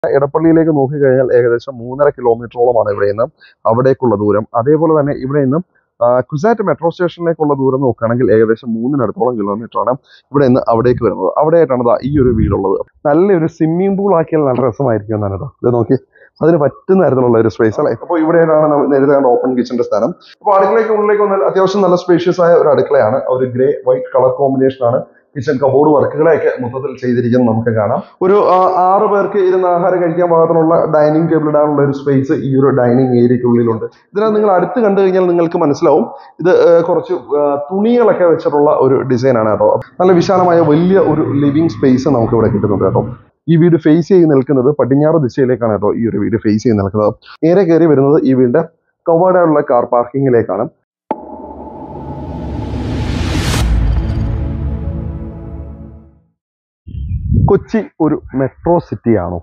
എടപ്പള്ളിയിലേക്ക് നോക്കിക്കഴിഞ്ഞാൽ ഏകദേശം 3.5 കിലോമീറ്ററോളമാണ് ഇവിടെ നിന്ന് അവിടേക്കുള്ള ദൂരം. അതേപോലെ തന്നെ ഇവിടെ നിന്നും കുസാറ്റ് മെട്രോ സ്റ്റേഷനിലേക്കുള്ള ദൂരം നോക്കുകയാണെങ്കിൽ ഏകദേശം 3.5 കിലോമീറ്ററാണ് ഇവിടെ നിന്ന് അവിടേക്ക് വരുന്നത്. അവിടെയായിട്ടാണ് ദാ ഈ ഒരു വീടുള്ളത്. നല്ലൊരു സ്വിമ്മിംഗ് പൂൾ ആക്കിയാൽ നല്ല രസമായിരിക്കും എന്നാണ് കേട്ടോ. ഇത് നോക്കി, അതിന് പറ്റുന്ന തരത്തിലുള്ള ഒരു സ്പേസ് അല്ലേ. അപ്പോൾ ഇവിടെയാണ് നമ്മൾ നേരത്തെ കണ്ട ഓപ്പൺ കിച്ചന്റെ സ്ഥാനം. അപ്പോൾ അടുക്കളയ്ക്ക് ഉള്ളിലേക്ക് വന്നാൽ അത്യാവശ്യം നല്ല സ്പേഷ്യസ് ആയ ഒരു അടുക്കളയാണ്. ഒരു ഗ്രേ വൈറ്റ് കളർ കോമ്പിനേഷൻ ആണ്. കിച്ചൺ കബോർഡ് വർക്കുകളെയൊക്കെ മൊത്തത്തിൽ ചെയ്തിരിക്കുന്നത് നമുക്ക് കാണാം. ഒരു 6 പേർക്ക് ഇരുന്ന് ആഹാരം കഴിക്കാൻ പാകത്തിനുള്ള ഡൈനിങ് ടേബിൾ ഇടാനുള്ള ഒരു സ്പേസ് ഈ ഒരു ഡൈനിങ് ഏരിയക്കുള്ളിലുണ്ട്. ഇതിനകത്ത് നിങ്ങൾ അടുത്ത് കണ്ടു കഴിഞ്ഞാൽ നിങ്ങൾക്ക് മനസ്സിലാവും ഇത് കുറച്ച് തുണികളൊക്കെ വെച്ചിട്ടുള്ള ഒരു ഡിസൈൻ ആണ് കേട്ടോ. നല്ല വിശാലമായ വലിയ ഒരു ലിവിംഗ് സ്പേസ് നമുക്ക് ഇവിടെ കിട്ടുന്നുണ്ട് കേട്ടോ. ഈ വീട് ഫേസ് ചെയ്ത് നിൽക്കുന്നത് പടിഞ്ഞാറ് ദിശയിലേക്കാണ് കേട്ടോ. ഈ ഒരു വീട് ഫേസ് ചെയ്ത് നിൽക്കുന്നത് നേരെ കയറി വരുന്നത് ഈ വീടിന്റെ കവേർഡായുള്ള കാർ പാർക്കിങ്ങിലേക്കാണ്. കൊച്ചി ഒരു മെട്രോ സിറ്റി ആണോ?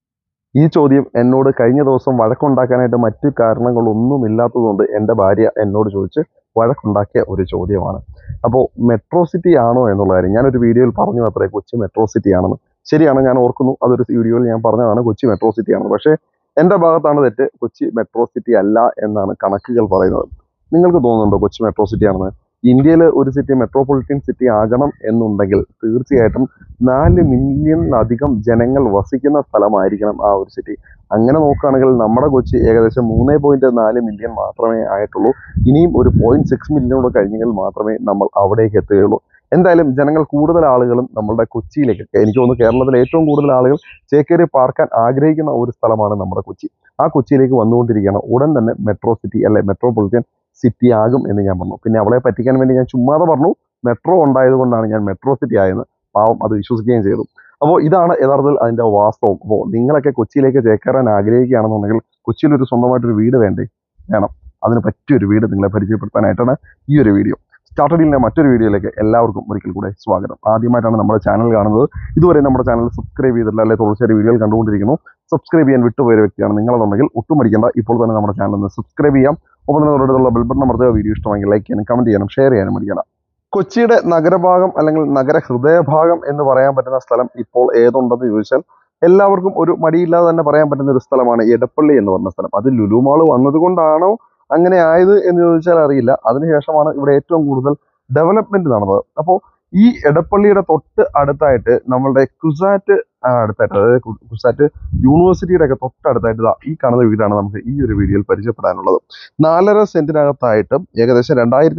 ഈ ചോദ്യം എന്നോട് കഴിഞ്ഞ ദിവസം വഴക്കുണ്ടാക്കാനായിട്ട് മറ്റു കാരണങ്ങളൊന്നുമില്ലാത്തതുകൊണ്ട് എൻ്റെ ഭാര്യ എന്നോട് ചോദിച്ച് വഴക്കുണ്ടാക്കിയ ഒരു ചോദ്യമാണ്. അപ്പോൾ മെട്രോ സിറ്റി ആണോ എന്നുള്ള കാര്യം ഞാനൊരു വീഡിയോയിൽ പറഞ്ഞു അത്രേ കൊച്ചി മെട്രോ സിറ്റി ആണെന്ന്. ശരിയാണ്, ഞാൻ ഓർക്കുന്നു, അതൊരു വീഡിയോയിൽ ഞാൻ പറഞ്ഞതാണ് കൊച്ചി മെട്രോ സിറ്റി ആണെന്ന്. പക്ഷേ എൻ്റെ ഭാഗത്താണ് തെറ്റ്. കൊച്ചി മെട്രോ സിറ്റി അല്ല എന്നാണ് കണക്കുകൾ പറയുന്നത്. നിങ്ങൾക്ക് തോന്നുന്നുണ്ടോ കൊച്ചി മെട്രോ സിറ്റി ആണെന്ന്? ഇന്ത്യയിൽ ഒരു സിറ്റി മെട്രോപൊളിറ്റൻ സിറ്റി ആകണം എന്നുണ്ടെങ്കിൽ തീർച്ചയായിട്ടും 4 മില്യണിലധികം ജനങ്ങൾ വസിക്കുന്ന സ്ഥലമായിരിക്കണം ആ ഒരു സിറ്റി. അങ്ങനെ നോക്കുകയാണെങ്കിൽ നമ്മുടെ കൊച്ചി ഏകദേശം 3.4 മില്യൺ മാത്രമേ ആയിട്ടുള്ളൂ. ഇനിയും ഒരു 0.6 മില്യണോട് കഴിഞ്ഞെങ്കിൽ മാത്രമേ നമ്മൾ അവിടേക്ക് എത്തുകയുള്ളൂ. എന്തായാലും ജനങ്ങൾ കൂടുതൽ ആളുകളും നമ്മളുടെ കൊച്ചിയിലേക്ക്, എനിക്ക് തോന്നുന്നു കേരളത്തിലെ ഏറ്റവും കൂടുതൽ ആളുകൾ ചേക്കേറി പാർക്കാൻ ആഗ്രഹിക്കുന്ന ഒരു സ്ഥലമാണ് നമ്മുടെ കൊച്ചി. ആ കൊച്ചിയിലേക്ക് വന്നുകൊണ്ടിരിക്കുകയാണ്. ഉടൻ തന്നെ മെട്രോ സിറ്റി അല്ലെ മെട്രോപൊളിറ്റൻ സിറ്റി ആകും എന്ന് ഞാൻ പറഞ്ഞു. പിന്നെ അവളെ പറ്റിക്കാൻ വേണ്ടി ഞാൻ ചുമ്മാതെ പറഞ്ഞു മെട്രോ ഉണ്ടായത് കൊണ്ടാണ് ഞാൻ മെട്രോ സിറ്റി ആയെന്ന്. പാവം അത് വിശ്വസിക്കുകയും ചെയ്തു. അപ്പോൾ ഇതാണ് യഥാർത്ഥത്തിൽ അതിൻ്റെ വാസ്തവം. അപ്പോൾ നിങ്ങളൊക്കെ കൊച്ചിയിലേക്ക് ചേക്കേറാൻ ആഗ്രഹിക്കുകയാണെന്നുണ്ടെങ്കിൽ കൊച്ചിയിലൊരു സ്വന്തമായിട്ടൊരു വീട് വേണ്ടേ? വേണം. അതിന് പറ്റിയൊരു വീട് നിങ്ങളെ പരിചയപ്പെടുത്താനായിട്ടാണ് ഈ ഒരു വീഡിയോ. സ്റ്റാർട്ടഡിൻ്റെ മറ്റൊരു വീഡിയോയിലേക്ക് എല്ലാവർക്കും ഒരിക്കൽ കൂടെ സ്വാഗതം. ആദ്യമായിട്ടാണ് നമ്മുടെ ചാനൽ കാണുന്നത്, ഇതുവരെ നമ്മുടെ ചാനൽ സബ്സ്ക്രൈബ് ചെയ്തിട്ടില്ല, അല്ലെങ്കിൽ തുടർച്ചയായി വീഡിയോകൾ കണ്ടുകൊണ്ടിരിക്കുന്നു, സബ്സ്ക്രൈബ് ചെയ്യാൻ വിട്ടുപോയ വ്യക്തിയാണ് നിങ്ങളെന്നുണ്ടെങ്കിൽ ഒട്ടും മടിക്കേണ്ട, ഇപ്പോൾ തന്നെ നമ്മുടെ ചാനൽ ഒന്ന് സബ്സ്ക്രൈബ് ചെയ്യാം. ഒപ്പം തന്നെ തൊട്ടടുത്തുള്ള ബെൽ ബട്ടൺ അമർത്തുക. വീഡിയോ ഇഷ്ടമെങ്കിൽ ലൈക്ക് ചെയ്യാനും കമന്റ് ചെയ്യാനും ഷെയർ ചെയ്യാനും മടിക്കണം. കൊച്ചിയുടെ നഗരഭാഗം അല്ലെങ്കിൽ നഗര ഹൃദയഭാഗം എന്ന് പറയാൻ പറ്റുന്ന സ്ഥലം ഇപ്പോൾ ഏതുണ്ടെന്ന് ചോദിച്ചാൽ എല്ലാവർക്കും ഒരു മടിയില്ലാതെ തന്നെ പറയാൻ പറ്റുന്ന ഒരു സ്ഥലമാണ് എടപ്പള്ളി എന്ന് പറഞ്ഞ സ്ഥലം. അത് ലുലു മാൾ വന്നതുകൊണ്ടാണോ അങ്ങനെ ആയത് എന്ന് ചോദിച്ചാൽ അറിയില്ല. അതിനുശേഷമാണ് ഇവിടെ ഏറ്റവും കൂടുതൽ ഡെവലപ്മെന്റ് നടന്നത്. അപ്പോൾ ഈ എടപ്പള്ളിയുടെ തൊട്ട് അടുത്തായിട്ട് നമ്മളുടെ കുസാറ്റ് അടുത്തായിട്ട്, അതായത് കുസാറ്റ് യൂണിവേഴ്സിറ്റിയുടെ ഒക്കെ തൊട്ടടുത്തായിട്ട് ഈ കാണുന്ന വീടാണ് നമുക്ക് ഈ ഒരു വീഡിയോയിൽ പരിചയപ്പെടാനുള്ളത്. 4.5 സെന്റിനകത്തായിട്ട് ഏകദേശം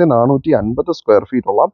2450 സ്ക്വയർ ഫീറ്റ് ഉള്ള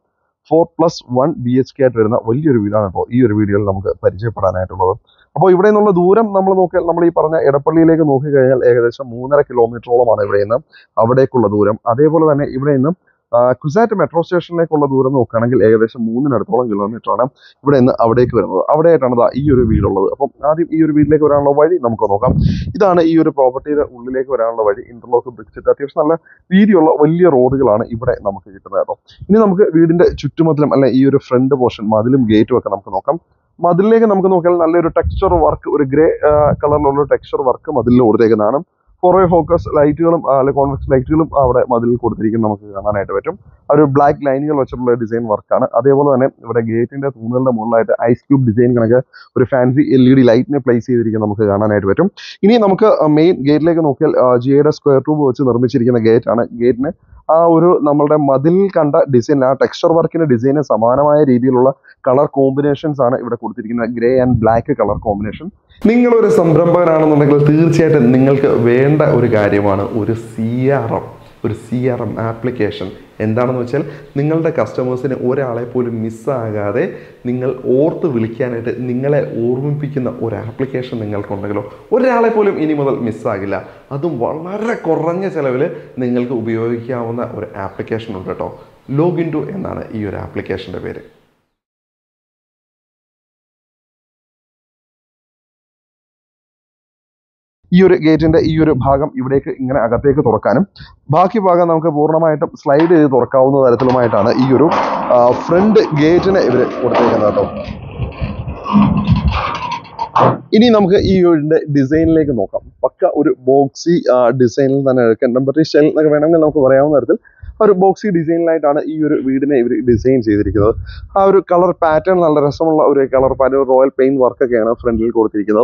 4+1 BHK ആയിട്ട് വരുന്ന വലിയൊരു വീടാണ് ഇപ്പോൾ ഈ ഒരു വീഡിയോയിൽ നമുക്ക് പരിചയപ്പെടാനായിട്ടുള്ളത്. അപ്പോൾ ഇവിടെ നിന്നുള്ള ദൂരം നമ്മൾ നോക്കിയാൽ, നമ്മൾ ഈ പറഞ്ഞ എടപ്പള്ളിയിലേക്ക് നോക്കിക്കഴിഞ്ഞാൽ ഏകദേശം 3.5 കിലോമീറ്ററോളമാണ് ഇവിടെ നിന്ന് അവിടേക്കുള്ള ദൂരം. അതേപോലെ തന്നെ ഇവിടെ നിന്നും കുസാറ്റ് മെട്രോ സ്റ്റേഷനിലേക്കുള്ള ദൂരം നോക്കുകയാണെങ്കിൽ ഏകദേശം 3.5 കിലോമീറ്ററാണ് ഇവിടെ നിന്ന് അവിടേക്ക് വരുന്നത്. അവിടെയായിട്ടാണ് ഈ ഒരു വീടുള്ളത്. അപ്പം ആദ്യം ഈ ഒരു വീട്ടിലേക്ക് വരാനുള്ള വഴി നമുക്ക് നോക്കാം. ഇതാണ് ഈ ഒരു പ്രോപ്പർട്ടിയുടെ ഉള്ളിലേക്ക് വരാനുള്ള വഴി. ഇന്റർലോക്ക് ബ്രിക്സ് ഇട്ട് അത്യാവശ്യം നല്ല വീതിയുള്ള വലിയ റോഡുകളാണ് ഇവിടെ നമുക്ക് കിട്ടുന്നത് കേട്ടോ. ഇനി നമുക്ക് വീടിന്റെ ചുറ്റുമതിലും അല്ലെ ഈ ഒരു ഫ്രണ്ട് പോർഷൻ, മതിലും ഗേറ്റും ഒക്കെ നമുക്ക് നോക്കാം. മതിലിലേക്ക് നമുക്ക് നോക്കിയാൽ നല്ലൊരു ടെക്സ്ചർ വർക്ക്, ഒരു ഗ്രേ കളറിലുള്ള ടെക്സ്ചർ വർക്ക് മതിലിൽ കൊടുത്തേക്കുന്നതാണ്. കുറേ ഫോക്കസ് ലൈറ്റുകളും അല്ലെങ്കിൽ കോൺവെക്സ് ലൈറ്റുകളും അവിടെ മതിലിൽ കൊടുത്തിരിക്കും നമുക്ക് കാണാനായിട്ട് പറ്റും. ഒരു ബ്ലാക്ക് ലൈനുകൾ വെച്ചിട്ടുള്ള ഡിസൈൻ വർക്കാണ്. അതേപോലെ തന്നെ ഇവിടെ ഗേറ്റിന്റെ തൂണുകളുടെ മുകളിലായിട്ട് ഐസ് ക്യൂബ് ഡിസൈൻ കണക്ക് ഒരു ഫാൻസി LED ലൈറ്റിനെ പ്ലേസ് ചെയ്തിരിക്കുന്നത് നമുക്ക് കാണാനായിട്ട് പറ്റും. ഇനി നമുക്ക് മെയിൻ ഗേറ്റിലേക്ക് നോക്കിയാൽ ജിയുടെ സ്ക്വയർ ട്യൂബ് വെച്ച് നിർമ്മിച്ചിരിക്കുന്ന ഗേറ്റാണ്. ഗേറ്റിന് ആ ഒരു നമ്മളുടെ മതിൽ കണ്ട ഡിസൈൻ, ആ ടെക്സ്ചർ വർക്കിന്റെ ഡിസൈന് സമാനമായ രീതിയിലുള്ള കളർ കോമ്പിനേഷൻസ് ആണ് ഇവിടെ കൊടുത്തിരിക്കുന്നത്. Grey and black colour combination. നിങ്ങളൊരു സംരംഭകനാണെന്നുണ്ടെങ്കിൽ തീർച്ചയായിട്ടും നിങ്ങൾക്ക് വേണ്ട ഒരു കാര്യമാണ് ഒരു CRM ആപ്ലിക്കേഷൻ. എന്താണെന്ന് വെച്ചാൽ നിങ്ങളുടെ കസ്റ്റമേഴ്സിന് ഒരാളെ പോലും മിസ്സാകാതെ നിങ്ങൾ ഓർത്ത് വിളിക്കാനായിട്ട് നിങ്ങളെ ഓർമ്മിപ്പിക്കുന്ന ഒരു ആപ്ലിക്കേഷൻ നിങ്ങൾക്കുണ്ടെങ്കിലോ ഒരാളെ പോലും ഇനി മുതൽ മിസ്സാകില്ല. അതും വളരെ കുറഞ്ഞ ചിലവിൽ നിങ്ങൾക്ക് ഉപയോഗിക്കാവുന്ന ഒരു ആപ്ലിക്കേഷൻ ഉണ്ട് കേട്ടോ. ലോഗിൻ2 എന്നാണ് ഈ ഒരു ആപ്ലിക്കേഷൻ്റെ പേര്. ഈ ഒരു ഗേറ്റിന്റെ ഈ ഒരു ഭാഗം ഇവിടേക്ക് ഇങ്ങനെ അകത്തേക്ക് തുറക്കാനും ബാക്കി ഭാഗം നമുക്ക് പൂർണ്ണമായിട്ടും സ്ലൈഡ് ചെയ്ത് തുറക്കാവുന്ന തരത്തിലുമായിട്ടാണ് ഈ ഒരു ഫ്രണ്ട് ഗേറ്റിനെ ഇവർ കൊടുത്തേക്കുന്നത് കേട്ടോ. ഇനി നമുക്ക് ഈ വീടിന്റെ ഡിസൈനിലേക്ക് നോക്കാം. പക്ക ഒരു ബോക്സി ഡിസൈനിൽ തന്നെ, കണ്ടംപററി സ്റ്റൈൽ എന്നൊക്കെ വേണമെങ്കിൽ നമുക്ക് പറയാവുന്ന തരത്തിൽ ഒരു ബോക്സി ഡിസൈനിലായിട്ടാണ് ഈ ഒരു വീടിനെ ഇവർ ഡിസൈൻ ചെയ്തിരിക്കുന്നത്. ആ ഒരു കളർ പാറ്റേൺ നല്ല രസമുള്ള ഒരു കളർ പാറ്റേൺ, റോയൽ പെയിന്റ് വർക്കൊക്കെയാണ് ഫ്രണ്ടിൽ കൊടുത്തിരിക്കുന്നത്.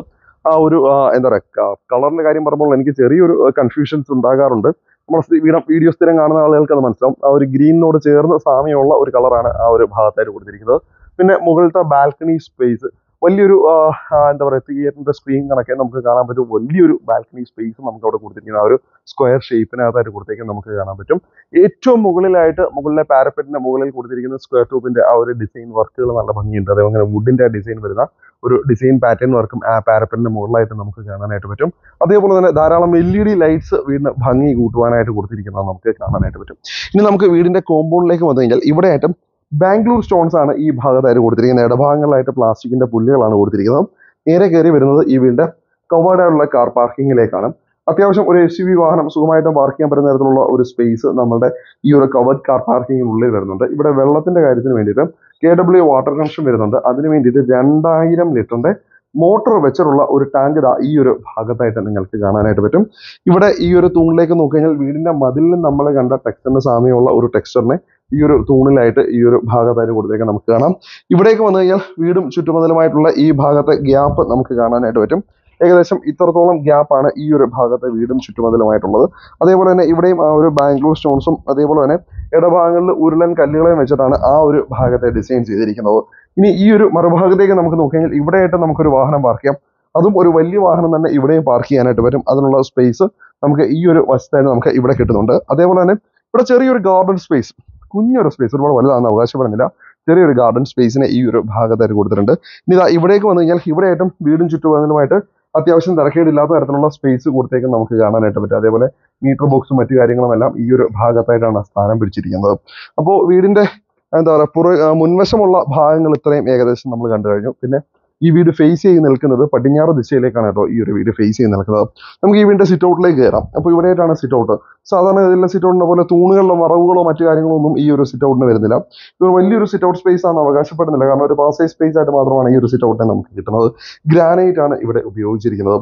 ആ ഒരു എന്താ പറയുക കളറിന്റെ കാര്യം പറയുമ്പോൾ എനിക്ക് ചെറിയൊരു കൺഫ്യൂഷൻസ് ഉണ്ടാകാറുണ്ട്. നമ്മൾ വീഡിയോ സ്ഥിരം കാണുന്ന ആളുകൾക്ക് അത് മനസ്സിലാവും. ആ ഒരു ഗ്രീനിനോട് ചേർന്ന് സാമ്യമുള്ള ഒരു കളറാണ് ആ ഒരു ഭാഗത്തായിട്ട് കൊടുത്തിരിക്കുന്നത്. പിന്നെ മുകളിലത്തെ ബാൽക്കണി സ്പേസ് വലിയൊരു എന്താ പറയുക തിയേറ്ററിന്റെ സ്ക്രീൻ കണക്കെ നമുക്ക് കാണാൻ പറ്റും. വലിയൊരു ബാൽക്കണി സ്പേസ് നമുക്ക് അവിടെ കൊടുത്തിരിക്കുന്ന ആ ഒരു സ്ക്വയർ ഷേപ്പിനകത്തായിട്ട് കൊടുത്തേക്ക് നമുക്ക് കാണാൻ പറ്റും. ഏറ്റവും മുകളിലെ പാരപ്പറ്റിന്റെ മുകളിൽ കൊടുത്തിരിക്കുന്ന സ്ക്വയർ ട്യൂബിന്റെ ആ ഒരു ഡിസൈൻ വർക്കുകൾ നല്ല ഭംഗിയുണ്ട്. അതേപോലെ വുഡിന്റെ ഡിസൈൻ വരുന്ന ഒരു ഡിസൈൻ പാറ്റേൺ വർക്കും ആ പാരപ്പറ്റിന്റെ മുകളിലായിട്ട് നമുക്ക് കാണാനായിട്ട് പറ്റും. അതേപോലെ തന്നെ ധാരാളം LED ലൈറ്റ്സ് വീടിന് ഭംഗി കൂട്ടുവാനായിട്ട് കൊടുത്തിരിക്കുന്നത് നമുക്ക് കാണാനായിട്ട് പറ്റും. ഇനി നമുക്ക് വീടിന്റെ കോമ്പൗണ്ടിലേക്ക് വന്നു കഴിഞ്ഞാൽ ഇവിടെയായിട്ടും ബാംഗ്ലൂർ സ്റ്റോൺസ് ആണ് ഈ ഭാഗത്തായിട്ട് കൊടുത്തിരിക്കുന്നത്. ഇടഭാഗങ്ങളിലായിട്ട് പ്ലാസ്റ്റിക്കിന്റെ പുല്ലുകളാണ് കൊടുത്തിരിക്കുന്നത്. നേരെ കയറി വരുന്നത് ഈ വീടിന്റെ കവേർഡായുള്ള കാർ പാർക്കിങ്ങിലേക്കാണ്. അത്യാവശ്യം ഒരു SUV വാഹനം സുഖമായിട്ട് പാർക്ക് ചെയ്യാൻ പറ്റുന്ന തരത്തിലുള്ള ഒരു സ്പേസ് നമ്മുടെ ഈ ഒരു കവേർഡ് കാർ പാർക്കിങ്ങിനുള്ളിൽ വരുന്നുണ്ട്. ഇവിടെ വെള്ളത്തിന്റെ കാര്യത്തിന് വേണ്ടിയിട്ട് KW വാട്ടർ കണക്ഷൻ വരുന്നുണ്ട്. അതിന് വേണ്ടിയിട്ട് 2000 ലിറ്ററിന്റെ മോട്ടോർ വെച്ചിട്ടുള്ള ഒരു ടാങ്ക് ഈ ഒരു ഭാഗത്തായിട്ട് നിങ്ങൾക്ക് കാണാനായിട്ട് പറ്റും. ഇവിടെ ഈ ഒരു തൂണിലേക്ക് നോക്കിക്കഴിഞ്ഞാൽ വീടിന്റെ മതിലിൽ നമ്മൾ കണ്ട ടെക്സ്ചറിന് സാമ്യമുള്ള ഒരു ടെക്സ്ചറിനെ ഈ ഒരു തൂണിലായിട്ട് ഈ ഒരു ഭാഗത്തായിട്ട് കൊടുത്തേക്ക് നമുക്ക് കാണാം. ഇവിടേക്ക് വന്നു കഴിഞ്ഞാൽ വീടും ചുറ്റുമതിലുമായിട്ടുള്ള ഈ ഭാഗത്തെ ഗ്യാപ്പ് നമുക്ക് കാണാനായിട്ട് പറ്റും. ഏകദേശം ഇത്രത്തോളം ഗ്യാപ്പാണ് ഈ ഒരു ഭാഗത്തെ വീടും ചുറ്റുമതിലുമായിട്ടുള്ളത്. അതേപോലെ തന്നെ ഇവിടെയും ആ ഒരു ബാംഗ്ലൂർ സ്റ്റോൺസും അതേപോലെ തന്നെ ഇടഭാഗങ്ങളിൽ ഉരുളൻ കല്ലുകളെയും വെച്ചിട്ടാണ് ആ ഒരു ഭാഗത്തെ ഡിസൈൻ ചെയ്തിരിക്കുന്നത്. ഇനി ഈ ഒരു മറുഭാഗത്തേക്ക് നമുക്ക് നോക്കിക്കഴിഞ്ഞാൽ ഇവിടെയായിട്ട് നമുക്കൊരു വാഹനം പാർക്ക് ചെയ്യാം. അതും ഒരു വലിയ വാഹനം തന്നെ ഇവിടെയും പാർക്ക് ചെയ്യാനായിട്ട് പറ്റും. അതിനുള്ള സ്പേസ് നമുക്ക് ഈ ഒരു വശത്തായിട്ട് നമുക്ക് ഇവിടെ കിട്ടുന്നുണ്ട്. അതേപോലെ തന്നെ ഇവിടെ ചെറിയൊരു ഗാർഡൻ സ്പേസ്, കുഞ്ഞൊരു സ്പേസ്, ഒരുപാട് വലുതാണെന്ന് അവകാശപ്പെടുന്നില്ല, ചെറിയൊരു ഗാർഡൻ സ്പേസിനെ ഈ ഒരു ഭാഗത്തായിട്ട് കൊടുത്തിട്ടുണ്ട്. ഇനി ഇതാ ഇവിടേക്ക് വന്നു കഴിഞ്ഞാൽ ഇവിടെയായിട്ടും വീടും ചുറ്റുപാടുമായിട്ട് അത്യാവശ്യം തിരക്കേടില്ലാത്ത തരത്തിലുള്ള സ്പേസ് കൊടുത്തേക്ക് നമുക്ക് കാണാനായിട്ട് പറ്റും. അതേപോലെ മീറ്റർ ബോക്സും മറ്റു കാര്യങ്ങളുമെല്ലാം ഈ ഒരു ഭാഗത്തായിട്ടാണ് സ്ഥാനം പിടിച്ചിരിക്കുന്നത്. അപ്പോൾ വീടിന്റെ എന്താ പറയുക മുൻവശമുള്ള ഭാഗങ്ങൾ ഇത്രയും ഏകദേശം നമ്മൾ കണ്ടു കഴിഞ്ഞു. പിന്നെ ഈ വീട് ഫേസ് ചെയ്ത് നിൽക്കുന്നത് പടിഞ്ഞാറ് ദിശയിലേക്കാണ് കേട്ടോ ഈ ഒരു വീട് ഫേസ് ചെയ്ത് നിൽക്കുന്നത്. നമുക്ക് ഈ വീടിന്റെ സിറ്റ് ഔട്ടിലേക്ക് കയറാം. അപ്പോൾ ഇവിടെയായിട്ടാണ് സിറ്റ് ഔട്ട്. സാധാരണ ഇതിലെ സിറ്റ് ഔട്ടിനെ പോലെ തൂണുകളിലോ മറവുകളോ മറ്റു കാര്യങ്ങളോ ഒന്നും ഈ ഒരു സിറ്റ് ഔട്ടിന് വരുന്നില്ല. ഇത് വലിയൊരു സിറ്റ് ഔട്ട് സ്പേസ് ആണ് അവകാശപ്പെടുന്നില്ല. കാരണം ഒരു പാസേജ് സ്പേസ് ആയിട്ട് മാത്രമാണ് ഈ ഒരു സിറ്റ് ഔട്ടിനെ നമുക്ക് കിട്ടുന്നത്. ഗ്രാനൈറ്റ് ആണ് ഇവിടെ ഉപയോഗിച്ചിരിക്കുന്നത്.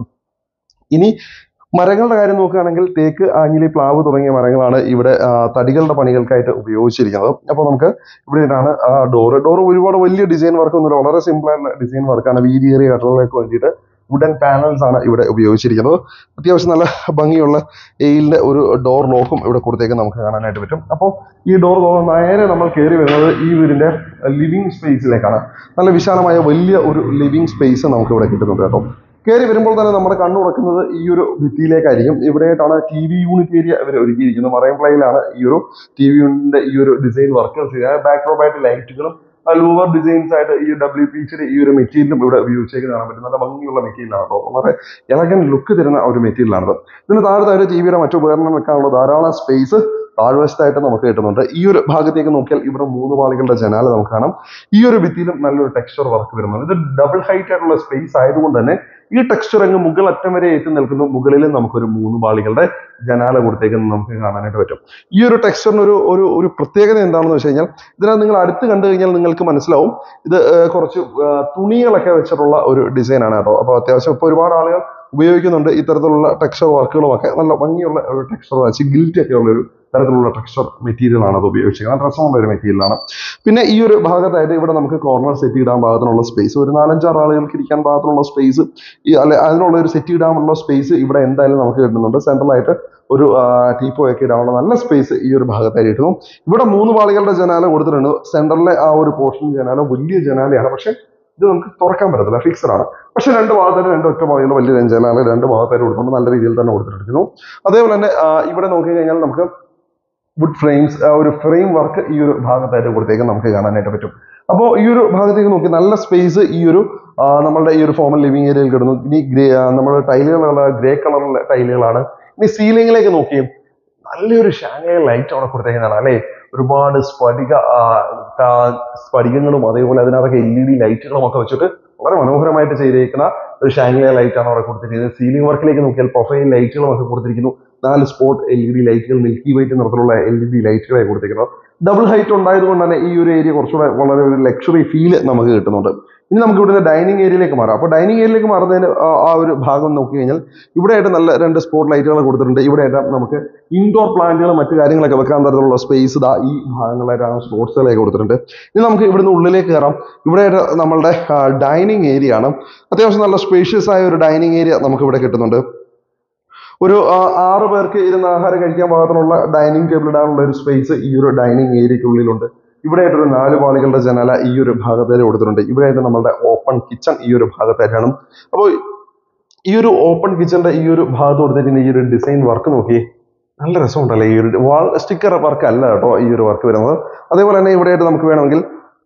ഇനി മരങ്ങളുടെ കാര്യം നോക്കുകയാണെങ്കിൽ തേക്ക്, ആഞ്ഞിലി, പ്ലാവ് തുടങ്ങിയ മരങ്ങളാണ് ഇവിടെ തടികളുടെ പണികൾക്കായിട്ട് ഉപയോഗിച്ചിരിക്കുന്നത്. അപ്പോൾ നമുക്ക് ഇവിടെയാണ് ആ ഡോറ് ഒരുപാട് വലിയ ഡിസൈൻ വർക്ക് ഒന്നുമില്ല, വളരെ സിമ്പിൾ ആയിട്ടുള്ള ഡിസൈൻ വർക്കാണ്. വീതിയേറിയ കട്ടറുകൾക്ക് വേണ്ടിയിട്ട് വുഡൻ പാനൽസ് ആണ് ഇവിടെ ഉപയോഗിച്ചിരിക്കുന്നത്. അത്യാവശ്യം നല്ല ഭംഗിയുള്ള എയിലിന്റെ ഒരു ഡോർ ലോക്കും ഇവിടെ കൊടുത്തേക്ക് നമുക്ക് കാണാനായിട്ട് പറ്റും. അപ്പോൾ ഈ ഡോർ നേരെ നമ്മൾ കയറി വരുന്നത് ഈ വീടിന്റെ ലിവിങ് സ്പേസിലേക്കാണ്. നല്ല വിശാലമായ വലിയ ഒരു ലിവിങ് സ്പേസ് നമുക്ക് ഇവിടെ കിട്ടുന്നുണ്ട് കേട്ടോ. കയറി വരുമ്പോൾ തന്നെ നമ്മുടെ കണ്ണു തുറക്കുന്നത് ഈ ഒരു ഭിത്തിയിലേക്കായിരിക്കും. ഇവിടെയായിട്ടാണ് TV യൂണിറ്റ് ഏരിയ ഇവർ ഒരുക്കിയിരിക്കുന്നത്. മറൈൻ പ്ലൈയിലാണ് ഈ ഒരു TV യൂണിറ്റിന്റെ ഈ ഒരു ഡിസൈൻ വർക്കുകൾ ചെയ്യുക. ബാക്ക്ഡ്രോപ്പായിട്ട് ലൈറ്റുകളും ലൂവർ ഡിസൈൻസ് ആയിട്ട് ഈ WPCയുടെ ഈ ഒരു മെറ്റീരിയലും ഇവിടെ ഉപയോഗിച്ചേക്ക് കാണാൻ പറ്റും. നല്ല ഭംഗിയുള്ള മെറ്റീരിയലാണ് കേട്ടോ. വളരെ എലഗന്റ് ലുക്ക് തരുന്ന ഒരു മെറ്റീരിയലാണത്. ഇതിന് താഴെ TVയുടെ മറ്റു ഉപകരണം വെക്കാനുള്ള ധാരാളം സ്പേസ് താഴ്വശത്തായിട്ട് നമുക്ക് കിട്ടുന്നുണ്ട്. ഈ ഒരു ഭാഗത്തേക്ക് നോക്കിയാൽ ഇവിടെ 3 പാളികളുടെ ജനാല നമുക്ക് കാണാം. ഈ ഒരു ഭിത്തിയിലും നല്ലൊരു ടെക്സ്ചർ വർക്ക് വരുന്നുണ്ട്. ഇത് ഡബിൾ ഹൈറ്റ് ആയിട്ടുള്ള സ്പേസ് ആയതുകൊണ്ട് തന്നെ ഈ ടെക്സ്ചർ അങ്ങ് മുകളറ്റം വരെ എത്തി നിൽക്കുന്നു. മുകളിലും നമുക്കൊരു 3 പാളികളുടെ ജനാല കൊടുത്തേക്കുന്നത് നമുക്ക് കാണാനായിട്ട് പറ്റും. ഈ ഒരു ടെക്സ്ചറിന് ഒരു പ്രത്യേകത എന്താണെന്ന് വെച്ച് കഴിഞ്ഞാൽ ഇതിനകത്ത് നിങ്ങൾ അടുത്ത് കണ്ടു കഴിഞ്ഞാൽ നിങ്ങൾക്ക് മനസ്സിലാവും ഇത് കുറച്ച് തുണികളൊക്കെ വെച്ചിട്ടുള്ള ഒരു ഡിസൈനാണ് കേട്ടോ. അപ്പോൾ അത്യാവശ്യം ഇപ്പോൾ ഒരുപാട് ആളുകൾ ഉപയോഗിക്കുന്നുണ്ട് ഇത്തരത്തിലുള്ള ടെക്സ്ചർ വർക്കുകളുമൊക്കെ. നല്ല ഭംഗിയുള്ള ഒരു ടെക്സ്ചർ ചിഗിലിറ്റി ഒക്കെ ഉള്ള ഒരു തരത്തിലുള്ള ടെക്സ്ചർ മെറ്റീരിയൽ ആണ് അത് ഉപയോഗിച്ചിരിക്കുന്നത്. രസമുള്ള ഒരു മെറ്റീരിയലാണ്. പിന്നെ ഈ ഒരു ഭാഗത്തായിട്ട് ഇവിടെ നമുക്ക് കോർണർ സെറ്റ് ഇടാൻ പാകത്തിനുള്ള സ്പേസ്, ഒരു 4-5 ആളുകൾക്ക് ഇരിക്കാൻ പാകത്തിനുള്ള സ്പേസ്, അതിനുള്ള ഒരു സെറ്റ് ഇടാനുള്ള സ്പേസ് ഇവിടെ എന്തായാലും നമുക്ക് കിട്ടുന്നുണ്ട്. സെൻട്രലായിട്ട് ഒരു ടീപ്പോയൊക്കെ ഇടാനുള്ള നല്ല സ്പേസ് ഈ ഒരു ഭാഗത്തായിട്ട് കിട്ടുന്നു. ഇവിടെ 3 പാളികളുടെ ജനാല കൊടുത്തിട്ടുണ്ട്. സെൻട്രലിലെ ആ ഒരു പോർഷൻ ജനാല വലിയ ജനാലയാണ്. പക്ഷെ ഇത് നമുക്ക് തുറക്കാൻ പറ്റത്തില്ല, ഫിക്സഡ് ആണ്. പക്ഷെ 2 ഭാഗത്തായിട്ട് 2 ഒറ്റ പാളികളുടെ വലിയ ജനാല 2 ഭാഗത്തായിട്ട് കൊടുത്തുകൊണ്ട് നല്ല രീതിയിൽ തന്നെ കൊടുത്തിരിക്കുന്നു. അതേപോലെ തന്നെ ഇവിടെ നോക്കി കഴിഞ്ഞാൽ നമുക്ക് വുഡ് ഫ്രെയിംസ്, ഒരു ഫ്രെയിം വർക്ക് ഈ ഒരു ഭാഗത്തായിട്ട് കൊടുത്തേക്ക് നമുക്ക് കാണാനായിട്ട് പറ്റും. അപ്പോൾ ഈ ഒരു ഭാഗത്തേക്ക് നോക്കി നല്ല സ്പേസ് ഈ ഒരു നമ്മളുടെ ഈ ഒരു ഫോമൽ ലിവിംഗ് ഏരിയയിൽ കിടന്നു. ഇനി നമ്മുടെ ടൈലുകളുള്ള ഗ്രേ കളറിലെ ടൈലുകളാണ്. ഇനി സീലിംഗിലേക്ക് നോക്കി നല്ലൊരു ഷാങ്ങൈ ലൈറ്റ് അവിടെ കൊടുത്തേക്കുന്നതാണ് അല്ലേ. ഒരുപാട് സ്ഫടികങ്ങളും അതേപോലെ അതിനകത്തൊക്കെ LED ലൈറ്റുകളും ഒക്കെ വെച്ചിട്ട് വളരെ മനോഹരമായിട്ട് ചെയ്തേക്കുന്ന ഒരു ഷാങ്ങൈ ലൈറ്റ് ആണ് അവിടെ കൊടുത്തിരിക്കുന്നത്. സീലിംഗ് വർക്കിലേക്ക് നോക്കിയാൽ പ്രൊഫൈൽ ലൈറ്റുകളും ഒക്കെ കൊടുത്തിരിക്കുന്നു. 4 സ്പോട്ട് LED ലൈറ്റുകൾ, മിൽക്കി വൈറ്റ് നിറത്തിലുള്ള LED ലൈറ്റുകളെ കൊടുത്തിരിക്കുന്നത്. ഡബിൾ ഹൈറ്റ് ഉണ്ടായതുകൊണ്ട് തന്നെ ഈ ഒരു ഏരിയ കുറച്ചുകൂടെ വളരെ ഒരു ലക്ഷറി ഫീല് നമുക്ക് കിട്ടുന്നുണ്ട്. ഇനി നമുക്ക് ഇവിടുന്ന് ഡൈനിങ് ഏരിയയിലേക്ക് മാറാം. അപ്പോൾ ഡൈനിങ് ഏരിയയിലേക്ക് മാറുന്നതിന് ആ ഒരു ഭാഗം നോക്കി കഴിഞ്ഞാൽ ഇവിടെയായിട്ട് നല്ല 2 സ്പോട്ട് ലൈറ്റുകൾ കൊടുത്തിട്ടുണ്ട്. ഇവിടെയായിട്ട് നമുക്ക് ഇൻഡോർ പ്ലാന്റുകൾ മറ്റു കാര്യങ്ങളൊക്കെ വെക്കാൻ തരത്തിലുള്ള സ്പേസ് ഇതാ ഈ ഭാഗങ്ങളായിട്ടാണ് സ്പോർട്സുകളൊക്കെ കൊടുത്തിട്ടുണ്ട്. ഇനി നമുക്ക് ഇവിടുന്ന് ഉള്ളിലേക്ക് കയറാം. ഇവിടെയായിട്ട് നമ്മളുടെ ഡൈനിങ് ഏരിയ ആണ്. അത്യാവശ്യം നല്ല സ്പേഷ്യസ് ആയ ഒരു ഡൈനിങ് ഏരിയ നമുക്ക് ഇവിടെ കിട്ടുന്നുണ്ട്. ഒരു 6 പേർക്ക് ഇരുന്ന് ആഹാരം കഴിക്കാൻ പാകത്തിനുള്ള ഡൈനിങ് ടേബിൾ ഇടാനുള്ള ഒരു സ്പേസ് ഈ ഒരു ഡൈനിങ് ഏരിയക്കുള്ളിലുണ്ട്. ഇവിടെയായിട്ടൊരു 4 പാളികളുടെ ജനാല ഈ ഒരു ഭാഗത്തേക്ക് കൊടുത്തിട്ടുണ്ട്. ഇവിടെയായിട്ട് നമ്മളുടെ ഓപ്പൺ കിച്ചൺ ഈ ഒരു ഭാഗത്തായിട്ടാണ്. അപ്പോൾ ഈ ഒരു ഓപ്പൺ കിച്ചന്റെ ഈ ഒരു ഭാഗത്ത് കൊടുത്തിരിക്കുന്ന ഈ ഒരു ഡിസൈൻ വർക്ക് നോക്കി, നല്ല രസമുണ്ടല്ലേ. ഈ ഒരു വാൾ സ്റ്റിക്കർ വർക്ക് അല്ല കേട്ടോ ഈ ഒരു വർക്ക് വരുന്നത്. അതേപോലെ തന്നെ ഇവിടെയായിട്ട് നമുക്ക് വേണമെങ്കിൽ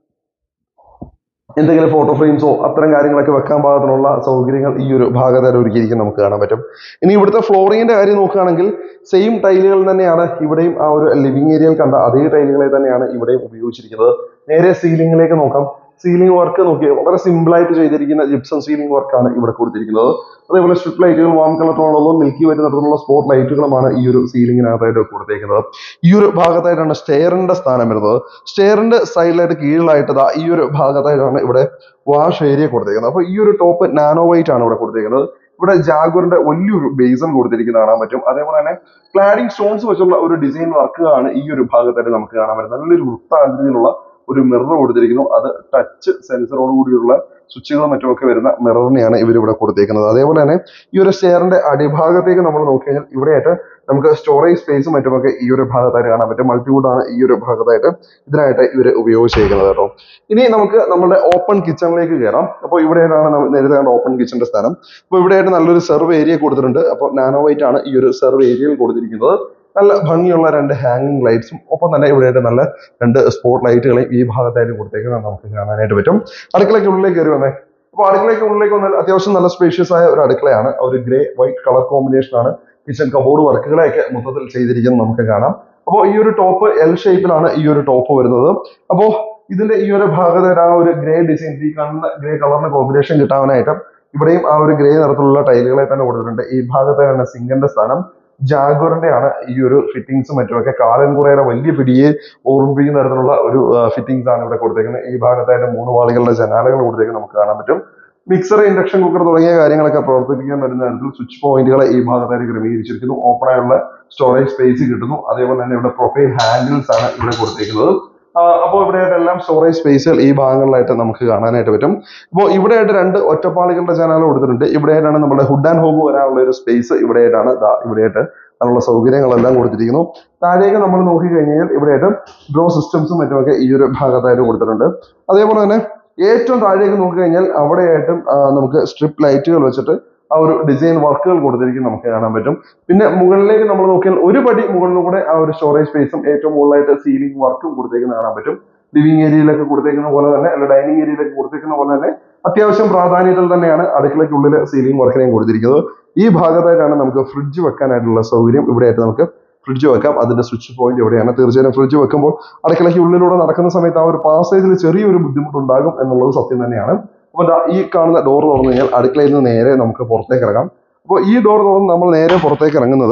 എന്തെങ്കിലും ഫോട്ടോ ഫ്രെയിംസോ അത്തരം കാര്യങ്ങളൊക്കെ വെക്കാൻ പാകത്തിനുള്ള സൗകര്യങ്ങൾ ഈ ഒരു ഭാഗത്ത് ഒരുക്കിയിരിക്കും നമുക്ക് കാണാൻ പറ്റും. ഇനി ഇവിടുത്തെ ഫ്ലോറിങ്ങിന്റെ കാര്യം നോക്കുകയാണെങ്കിൽ സെയിം ടൈലുകൾ തന്നെയാണ് ഇവിടെയും ആ ഒരു ലിവിംഗ് ഏരിയയിൽ കണ്ട അതേ ടൈലുകളെ തന്നെയാണ് ഇവിടെയും ഉപയോഗിച്ചിരിക്കുന്നത്. നേരെ സീലിംഗിലേക്ക് നോക്കാം. സീലിംഗ് വർക്ക് നോക്കിയാൽ വളരെ സിമ്പിൾ ആയിട്ട് ചെയ്തിരിക്കുന്ന ജിപ്സം സീലിംഗ് വർക്കാണ് ഇവിടെ കൊടുത്തിരിക്കുന്നത്. അതേപോലെ സ്ട്രിപ്പ് ലൈറ്റുകൾ വാം കളറിലുള്ളതും മിൽക്കി വരുന്ന തരത്തിലുള്ള സ്പോട്ട് ലൈറ്റുകളുമാണ് ഈ ഒരു സീലിംഗിനകത്തായിട്ട് കൊടുത്തേക്കുന്നത്. ഈ ഒരു ഭാഗത്തായിട്ടാണ് സ്റ്റെയറിന്റെ സ്ഥാനം വരുന്നത്. സ്റ്റെയറിന്റെ സൈഡിലായിട്ട് കീഴിലായിട്ട് ഈ ഒരു ഭാഗത്തായിട്ടാണ് ഇവിടെ വാഷ് ഏരിയ കൊടുത്തേക്കുന്നത്. അപ്പോൾ ഈ ഒരു ടോപ്പ് നാനോ വൈറ്റ് ആണ് ഇവിടെ കൊടുത്തേക്കുന്നത്. ഇവിടെ ജാഗുറിന്റെ വലിയൊരു ബേസൺ കൊടുത്തിരിക്കുന്നത് കാണാൻ പറ്റും. അതേപോലെ തന്നെ ക്ലാഡിംഗ് സ്റ്റോൺസ് വെച്ചുള്ള ഒരു ഡിസൈൻ വർക്കുകളാണ് ഈ ഒരു ഭാഗത്തായിട്ട് നമുക്ക് കാണാൻ പറ്റുന്നത്. നല്ലൊരു വൃത്താകൃതിയിലുള്ള ഒരു മിറർ കൊടുത്തിരിക്കുന്നു. അത് ടച്ച് സെൻസറോട് കൂടിയുള്ള സ്വിച്ചുകളും മറ്റുമൊക്കെ വരുന്ന മിററിനെയാണ് ഇവരിവിടെ കൊടുത്തേക്കുന്നത്. അതേപോലെ തന്നെ ഈ ഒരു സ്റ്റെയറിന്റെ അടിഭാഗത്തേക്ക് നമ്മൾ നോക്കിക്കഴിഞ്ഞാൽ ഇവിടെയായിട്ട് നമുക്ക് സ്റ്റോറേജ് സ്പേസും മറ്റുമൊക്കെ ഈ ഒരു ഭാഗത്തായിട്ട് കാണാൻ പറ്റും. മൾട്ടിവുഡാണ് ഈ ഒരു ഭാഗത്തായിട്ട് ഇതിനായിട്ട് ഇവർ ഉപയോഗിച്ചിരിക്കുന്നത് കേട്ടോ. ഇനി നമുക്ക് നമ്മുടെ ഓപ്പൺ കിച്ചണിലേക്ക് കയറാം. അപ്പോൾ ഇവിടെയാണ് നേരത്തെ കണ്ട ഓപ്പൺ കിച്ചന്റെ സ്ഥാനം. അപ്പോൾ ഇവിടെയായിട്ട് നല്ലൊരു സെർവ് ഏരിയ കൊടുത്തിട്ടുണ്ട്. അപ്പോൾ നാനോ വൈറ്റ് ആണ് ഈ ഒരു സെർവ് ഏരിയയിൽ കൊടുത്തിരിക്കുന്നത്. നല്ല ഭംഗിയുള്ള 2 ഹാങ്ങിങ് ലൈറ്റ്സും ഒപ്പം തന്നെ ഇവിടെയായിട്ട് നല്ല 2 സ്പോട്ട് ലൈറ്റുകളെയും ഈ ഭാഗത്തായിട്ട് കൊടുത്തേക്കുന്നത് നമുക്ക് കാണാനായിട്ട് പറ്റും. അടുക്കളയ്ക്ക് ഉള്ളിലേക്ക് കയറി വന്നേ. അപ്പോൾ അടുക്കളയ്ക്ക് ഉള്ളിലേക്ക് വന്നാൽ അത്യാവശ്യം നല്ല സ്പേഷ്യസ് ആയ ഒരു അടുക്കളയാണ്. ഒരു ഗ്രേ വൈറ്റ് കളർ കോമ്പിനേഷൻ ആണ് കിച്ചൺ കബോർഡ് വർക്കുകളെയൊക്കെ മൊത്തത്തിൽ ചെയ്തിരിക്കുന്നത് നമുക്ക് കാണാം. അപ്പോൾ ഈ ഒരു ടോപ്പ് എൽ ഷേപ്പിലാണ് ഈ ഒരു ടോപ്പ് വരുന്നത്. അപ്പോൾ ഇതിന്റെ ഈ ഒരു ഭാഗത്ത് ആ ഒരു ഗ്രേ ഡിസൈൻ, ഈ കാണുന്ന ഗ്രേ കളറിന് കോമ്പിനേഷൻ കിട്ടാനായിട്ട് ഇവിടെയും ആ ഒരു ഗ്രേ നിറത്തിലുള്ള ടൈലുകളെ തന്നെ കൊടുത്തിട്ടുണ്ട്. ഈ ഭാഗത്താണ് സിങ്കിന്റെ സ്ഥാനം. ജാഗുറിന്റെ ആണ് ഈ ഒരു ഫിറ്റിംഗ്സും മറ്റുമൊക്കെ. കാലൻകുറയുടെ വലിയ പിടിയെ ഓർമ്മിപ്പിക്കുന്ന തരത്തിലുള്ള ഒരു ഫിറ്റിംഗ്സ് ആണ് ഇവിടെ കൊടുത്തേക്കുന്നത്. ഈ ഭാഗത്തായിട്ട് 3 പാളികളുടെ ജനാലകൾ കൊടുത്തേക്കുന്നത് നമുക്ക് കാണാൻ പറ്റും. മിക്സർ, ഇൻഡക്ഷൻ കുക്കർ തുടങ്ങിയ കാര്യങ്ങളൊക്കെ പ്രവർത്തിപ്പിക്കാൻ വരുന്ന തരത്തിൽ സ്വിച്ച് പോയിന്റുകളെ ഈ ഭാഗത്തായിട്ട് ക്രമീകരിച്ചിരിക്കുന്നു. ഓപ്പൺ ആയുള്ള സ്റ്റോറേജ് സ്പേസ് കിട്ടുന്നു. അതേപോലെ തന്നെ ഇവിടെ പ്രൊഫൈൽ ഹാൻഡിൽസ് ആണ് ഇവിടെ കൊടുത്തേക്കുന്നത്. അപ്പോൾ ഇവിടെയായിട്ടെല്ലാം സ്റ്റോറേജ് സ്പേസുകൾ ഈ ഭാഗങ്ങളിലായിട്ട് നമുക്ക് കാണാനായിട്ട് പറ്റും. അപ്പോൾ ഇവിടെയായിട്ട് 2 ഒറ്റപ്പാളികളുടെ ജനാല കൊടുത്തിട്ടുണ്ട്. ഇവിടെയായിട്ടാണ് നമ്മുടെ ഹുഡ് ആൻഡ് ഹോബ് വരാനുള്ള ഒരു സ്പേസ് ഇവിടെയായിട്ടാണ് ഇവിടെയായിട്ട് അതിനുള്ള സൗകര്യങ്ങളെല്ലാം കൊടുത്തിരിക്കുന്നു. താഴേക്ക് നമ്മൾ നോക്കിക്കഴിഞ്ഞാൽ ഇവിടെയായിട്ട് ഡ്രോ സിസ്റ്റംസും മറ്റുമൊക്കെ ഈ ഒരു ഭാഗത്തായിട്ട് കൊടുത്തിട്ടുണ്ട്. അതേപോലെ തന്നെ ഏറ്റവും താഴേക്ക് നോക്കിക്കഴിഞ്ഞാൽ അവിടെയായിട്ടും നമുക്ക് സ്ട്രിപ്പ് ലൈറ്റുകൾ വെച്ചിട്ട് ആ ഒരു ഡിസൈൻ വർക്കുകൾ കൊടുത്തിരിക്കും നമുക്ക് കാണാൻ പറ്റും. പിന്നെ മുകളിലേക്ക് നമ്മൾ നോക്കിയാൽ ഒരു പടി മുകളിലൂടെ ആ ഒരു സ്റ്റോറേജ് സ്പേസും ഏറ്റവും മുകളിലായിട്ട് സീലിംഗ് വർക്കും കൊടുത്തേക്കുന്ന കാണാൻ പറ്റും. ലിവിംഗ് ഏരിയയിലൊക്കെ കൊടുത്തേക്കുന്ന പോലെ തന്നെ, അല്ല ഡൈനിങ് ഏരിയയിലേക്ക് കൊടുത്തേക്കുന്ന പോലെ തന്നെ അത്യാവശ്യം പ്രാധാന്യത്തിൽ തന്നെയാണ് അടുക്കളയ്ക്കുള്ളിൽ സീലിംഗ് വർക്കിനെയും കൊടുത്തിരിക്കുന്നത്. ഈ ഭാഗത്തായിട്ടാണ് നമുക്ക് ഫ്രിഡ്ജ് വെക്കാനായിട്ടുള്ള സൗകര്യം. ഇവിടെയായിട്ട് നമുക്ക് ഫ്രിഡ്ജ് വെക്കാം. അതിന്റെ സ്വിച്ച് പോയിന്റ് എവിടെയാണ്. തീർച്ചയായും ഫ്രിഡ്ജ് വെക്കുമ്പോൾ അടുക്കളയ്ക്ക് ഉള്ളിലൂടെ നടക്കുന്ന സമയത്ത് ആ ഒരു പാസേജിൽ ചെറിയൊരു ബുദ്ധിമുട്ടുണ്ടാകും എന്നുള്ളത് സത്യം തന്നെയാണ്. അപ്പോൾ ഈ കാണുന്ന ഡോർ തുറന്നു കഴിഞ്ഞാൽ അടുക്കളയിൽ നിന്ന് നേരെ നമുക്ക് പുറത്തേക്ക് ഇറങ്ങാം. അപ്പോൾ ഈ ഡോർ തുറന്ന് നമ്മൾ നേരെ പുറത്തേക്ക് ഇറങ്ങുന്നത്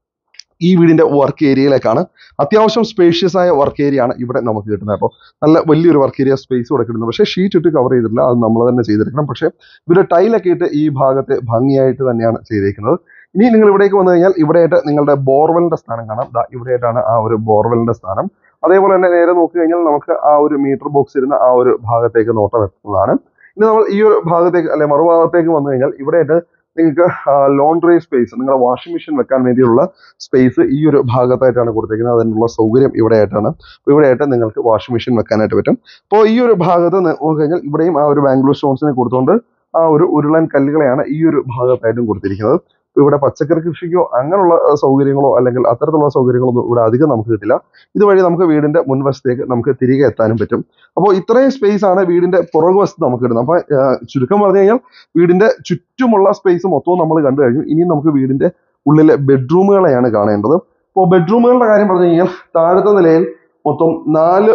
ഈ വീടിന്റെ വർക്ക് ഏരിയയിലേക്കാണ്. അത്യാവശ്യം സ്പേഷ്യസ് ആയ വർക്ക് ഏരിയ ആണ് ഇവിടെ നമുക്ക് കിട്ടുന്നത്. അപ്പോൾ നല്ല വലിയൊരു വർക്ക് ഏരിയ സ്പേസ് ഇവിടെ കിട്ടുന്നത്. പക്ഷേ ഷീറ്റ് ഇട്ട് കവർ ചെയ്തിട്ടില്ല, അത് നമ്മൾ തന്നെ ചെയ്തിരിക്കണം. പക്ഷേ ഇവരുടെ ടൈലൊക്കെ ഇട്ട് ഈ ഭാഗത്തെ ഭംഗിയായിട്ട് തന്നെയാണ് ചെയ്തിരിക്കുന്നത്. ഇനി നിങ്ങൾ ഇവിടേക്ക് വന്നു കഴിഞ്ഞാൽ ഇവിടെയായിട്ട് നിങ്ങളുടെ ബോർവെലിന്റെ സ്ഥാനം കാണാം. ഇവിടെയായിട്ടാണ് ആ ഒരു ബോർവെലിന്റെ സ്ഥാനം. അതേപോലെ തന്നെ നേരെ നോക്കി കഴിഞ്ഞാൽ നമുക്ക് ആ ഒരു മീറ്റർ ബോക്സ് ഇരുന്ന ആ ഒരു ഭാഗത്തേക്ക് നോട്ടം എത്തുന്നതാണ്. ഇനി നമ്മൾ ഈ ഒരു ഭാഗത്തേക്ക് അല്ലെ മറുഭാഗത്തേക്ക് വന്നു കഴിഞ്ഞാൽ ഇവിടെയായിട്ട് നിങ്ങൾക്ക് ലോണ്ട്രി സ്പേസ്, നിങ്ങളുടെ വാഷിംഗ് മെഷീൻ വെക്കാൻ വേണ്ടിയുള്ള സ്പേസ് ഈ ഒരു ഭാഗത്തായിട്ടാണ് കൊടുത്തിരിക്കുന്നത്. അതിനുള്ള സൗകര്യം ഇവിടെയായിട്ടാണ്. അപ്പോൾ ഇവിടെയായിട്ട് നിങ്ങൾക്ക് വാഷിംഗ് മെഷീൻ വെക്കാനായിട്ട് പറ്റും. അപ്പോൾ ഈ ഒരു ഭാഗത്ത് നോക്കി കഴിഞ്ഞാൽ ഇവിടെയും ആ ഒരു ബാംഗ്ലൂർ സ്റ്റോൺസിനെ കൊടുത്തുകൊണ്ട് ആ ഒരു ഉരുളൻ കല്ലുകളെയാണ് ഈ ഒരു ഭാഗത്തായിട്ടും കൊടുത്തിരിക്കുന്നത്. ഇവിടെ പച്ചക്കറി കൃഷിക്കോ അങ്ങനെയുള്ള സൗകര്യങ്ങളോ അല്ലെങ്കിൽ അത്തരത്തിലുള്ള സൗകര്യങ്ങളൊന്നും ഇവിടെ അധികം നമുക്ക് കിട്ടില്ല. ഇതുവഴി നമുക്ക് വീടിന്റെ മുൻവശത്തേക്ക് നമുക്ക് തിരികെ എത്താനും പറ്റും. അപ്പോൾ ഇത്രയും സ്പേസ് ആണ് വീടിന്റെ പുറകുവശത്ത് നമുക്ക് കിട്ടുന്നത്. അപ്പോൾ ചുരുക്കം പറഞ്ഞു കഴിഞ്ഞാൽ വീടിന്റെ ചുറ്റുമുള്ള സ്പേസ് മൊത്തവും നമ്മൾ കണ്ടു കഴിഞ്ഞു. ഇനി നമുക്ക് വീടിന്റെ ഉള്ളിലെ ബെഡ്റൂമുകളെയാണ് കാണേണ്ടത്. അപ്പോൾ ബെഡ്റൂമുകളുടെ കാര്യം പറഞ്ഞു കഴിഞ്ഞാൽ താഴത്തെ നിലയിൽ മൊത്തം 2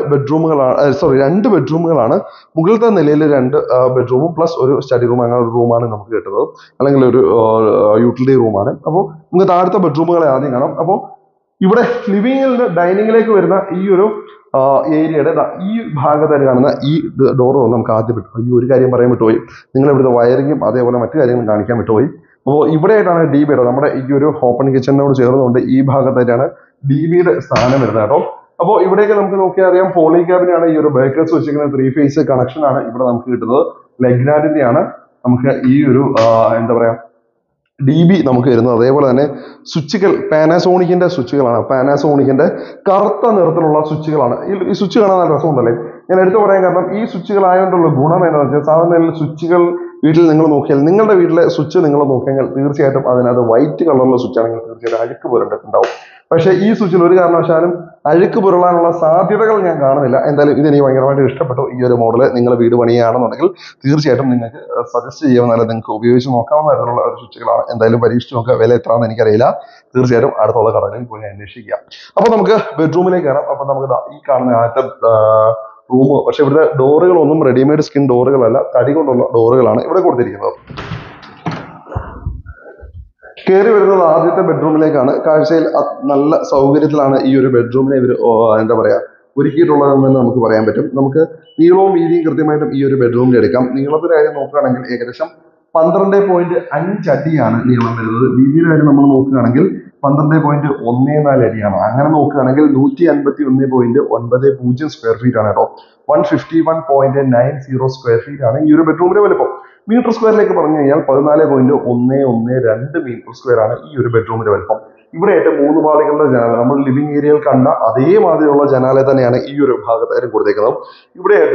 ബെഡ്റൂമുകളാണ്. മുകളിലത്തെ നിലയിൽ 2 ബെഡ്റൂമും പ്ലസ് ഒരു സ്റ്റഡി റൂം, അങ്ങനെ ഒരു റൂമാണ് നമുക്ക് കിട്ടുന്നത്, അല്ലെങ്കിൽ ഒരു യൂട്ടിലിറ്റി റൂമാണ്. അപ്പോൾ നമുക്ക് താഴത്തെ ബെഡ്റൂമുകളെ ആദ്യം കാണാം. അപ്പോൾ ഇവിടെ ലിവിംഗിൽ നിന്ന് ഡൈനിങ്ങിലേക്ക് വരുന്ന ഈ ഒരു ഏരിയയുടെ ഈ ഭാഗത്തായിട്ട് കാണുന്ന ഈ ഡോർ നമുക്ക് ആദ്യം വിട്ടു. ഈ ഒരു കാര്യം പറയാൻ വിട്ടുപോയി, നിങ്ങൾ ഇവിടുത്തെ വയറിങ്ങും അതേപോലെ മറ്റു കാര്യങ്ങളും കാണിക്കാൻ വിട്ടുപോയി. അപ്പോൾ ഇവിടെയായിട്ടാണ് ഡി ബിയുടെ നമ്മുടെ ഈ ഒരു ഓപ്പൺ കിച്ചണിനോട് ചേർന്നുകൊണ്ട് ഈ ഭാഗത്തായിട്ടാണ് ഡി ബിയുടെ സ്ഥാനം വരുന്നത് കേട്ടോ. അപ്പോൾ ഇവിടേക്ക് നമുക്ക് നോക്കിയാൽ അറിയാം പോളി ക്യാബിനാണ് ഈ ഒരു ബേക്കേഴ്സ് വെച്ചിരിക്കുന്ന 3 ഫേസ് കണക്ഷൻ ആണ് ഇവിടെ നമുക്ക് കിട്ടുന്നത്. ലെഗ്നാഡിന്റെ ആണ് നമുക്ക് ഈ ഒരു എന്താ പറയാ ഡി ബി നമുക്ക് വരുന്നത്. അതേപോലെ തന്നെ സ്വിച്ചുകൾ പാനാസോണിക്കിന്റെ സ്വിച്ചുകളാണ്. പാനാസോണിക്കിന്റെ കറുത്ത നിറത്തിലുള്ള സ്വിച്ചുകളാണ്. ഈ സ്വിച്ച് കാണാൻ നല്ല രസമുണ്ടല്ലേ. ഞാൻ എടുത്തു പറയാൻ കാരണം ഈ സ്വിച്ചുകളായതുകൊണ്ടുള്ള ഗുണം എന്താണെന്ന് വെച്ചാൽ സാധാരണ സ്വിച്ചുകൾ വീട്ടിൽ നിങ്ങൾ നോക്കിയാൽ നിങ്ങളുടെ വീട്ടിലെ സ്വിച്ച് നിങ്ങൾ നോക്കിയാൽ തീർച്ചയായിട്ടും അതിനകത്ത് വൈറ്റ് കളറുള്ള സ്വിച്ച് ആണെങ്കിൽ തീർച്ചയായിട്ടും അഴുക്ക് പുരണ്ടിട്ടുണ്ടാവും. പക്ഷേ ഈ സ്വിച്ചിൽ ഒരു കാരണവശാലും അഴുക്ക് പുരളാനുള്ള സാധ്യതകൾ ഞാൻ കാണുന്നില്ല. എന്തായാലും ഇതെനിക്ക് ഭയങ്കരമായിട്ട് ഇഷ്ടപ്പെട്ടു. ഈ ഒരു മോഡൽ നിങ്ങൾ വീട് പണിയുകയാണെന്നുണ്ടെങ്കിൽ തീർച്ചയായിട്ടും നിങ്ങൾക്ക് സജസ്റ്റ് ചെയ്യാവുന്ന നിങ്ങൾക്ക് ഉപയോഗിച്ച് നോക്കാവുന്ന തരത്തിലുള്ള ഒരു സ്വിച്ചുകളാണ്. എന്തായാലും പരീക്ഷിച്ച് നോക്കുക. വില എത്രയാണെന്ന് എനിക്കറിയില്ല. തീർച്ചയായിട്ടും അടുത്തുള്ള കടകളിൽ പോയി അന്വേഷിക്കുക. അപ്പൊ നമുക്ക് ബെഡ്റൂമിലേക്ക് കയറാം. അപ്പൊ നമുക്ക് ഈ കാണുന്ന ആദ്യത്തെ റൂം, പക്ഷെ ഇവിടുത്തെ ഡോറുകളൊന്നും റെഡിമെയ്ഡ് സ്കിൻ ഡോറുകളല്ല, തടി കൊണ്ടുള്ള ഡോറുകളാണ് ഇവിടെ കൊടുത്തിരിക്കുന്നത്. കയറി വരുന്നത് ആദ്യത്തെ ബെഡ്റൂമിലേക്കാണ്. കാഴ്ചയിൽ നല്ല സൗകര്യത്തിലാണ് ഈ ഒരു ബെഡ്റൂമിനെ ഇവർ എന്താ പറയാ ഒരുക്കിയിട്ടുള്ളതെന്ന് നമുക്ക് പറയാൻ പറ്റും. നമുക്ക് നീളവും വീതിയും കൃത്യമായിട്ടും ഈ ഒരു ബെഡ്റൂമിൽ എടുക്കാം. നീളത്തിന്റെ കാര്യം നോക്കുകയാണെങ്കിൽ ഏകദേശം 12.5 അടിയാണ് നീളം വരുന്നത്. വീതിയുടെ കാര്യം നമ്മൾ നോക്കുകയാണെങ്കിൽ 12.14 അടിയാണ്. അങ്ങനെ നോക്കുകയാണെങ്കിൽ 151.90 സ്ക്വയർ ഫീറ്റ് ആണ് കേട്ടോ. 151.90 സ്ക്വയർ ഫീറ്റ് ആണ് ഈ ഒരു ബെഡ്റൂമിന്റെ വലുപ്പം. മീറ്റർ സ്ക്വയറിലേക്ക് പറഞ്ഞു കഴിഞ്ഞാൽ 14.112 മീറ്റർ സ്ക്വയർ ആണ് ഈ ഒരു ബെഡ്റൂമിന്റെ വലുപ്പം. ഇവിടെയായിട്ട് 3 പാളികളുടെ ജനാല, നമ്മൾ ലിവിംഗ് ഏരിയയിൽ കണ്ട അതേമാതിരിയുള്ള ജനാല തന്നെയാണ് ഈ ഒരു ഭാഗത്തായിട്ട് കൊടുത്തേക്കുന്നത്. ഇവിടെയായിട്ട്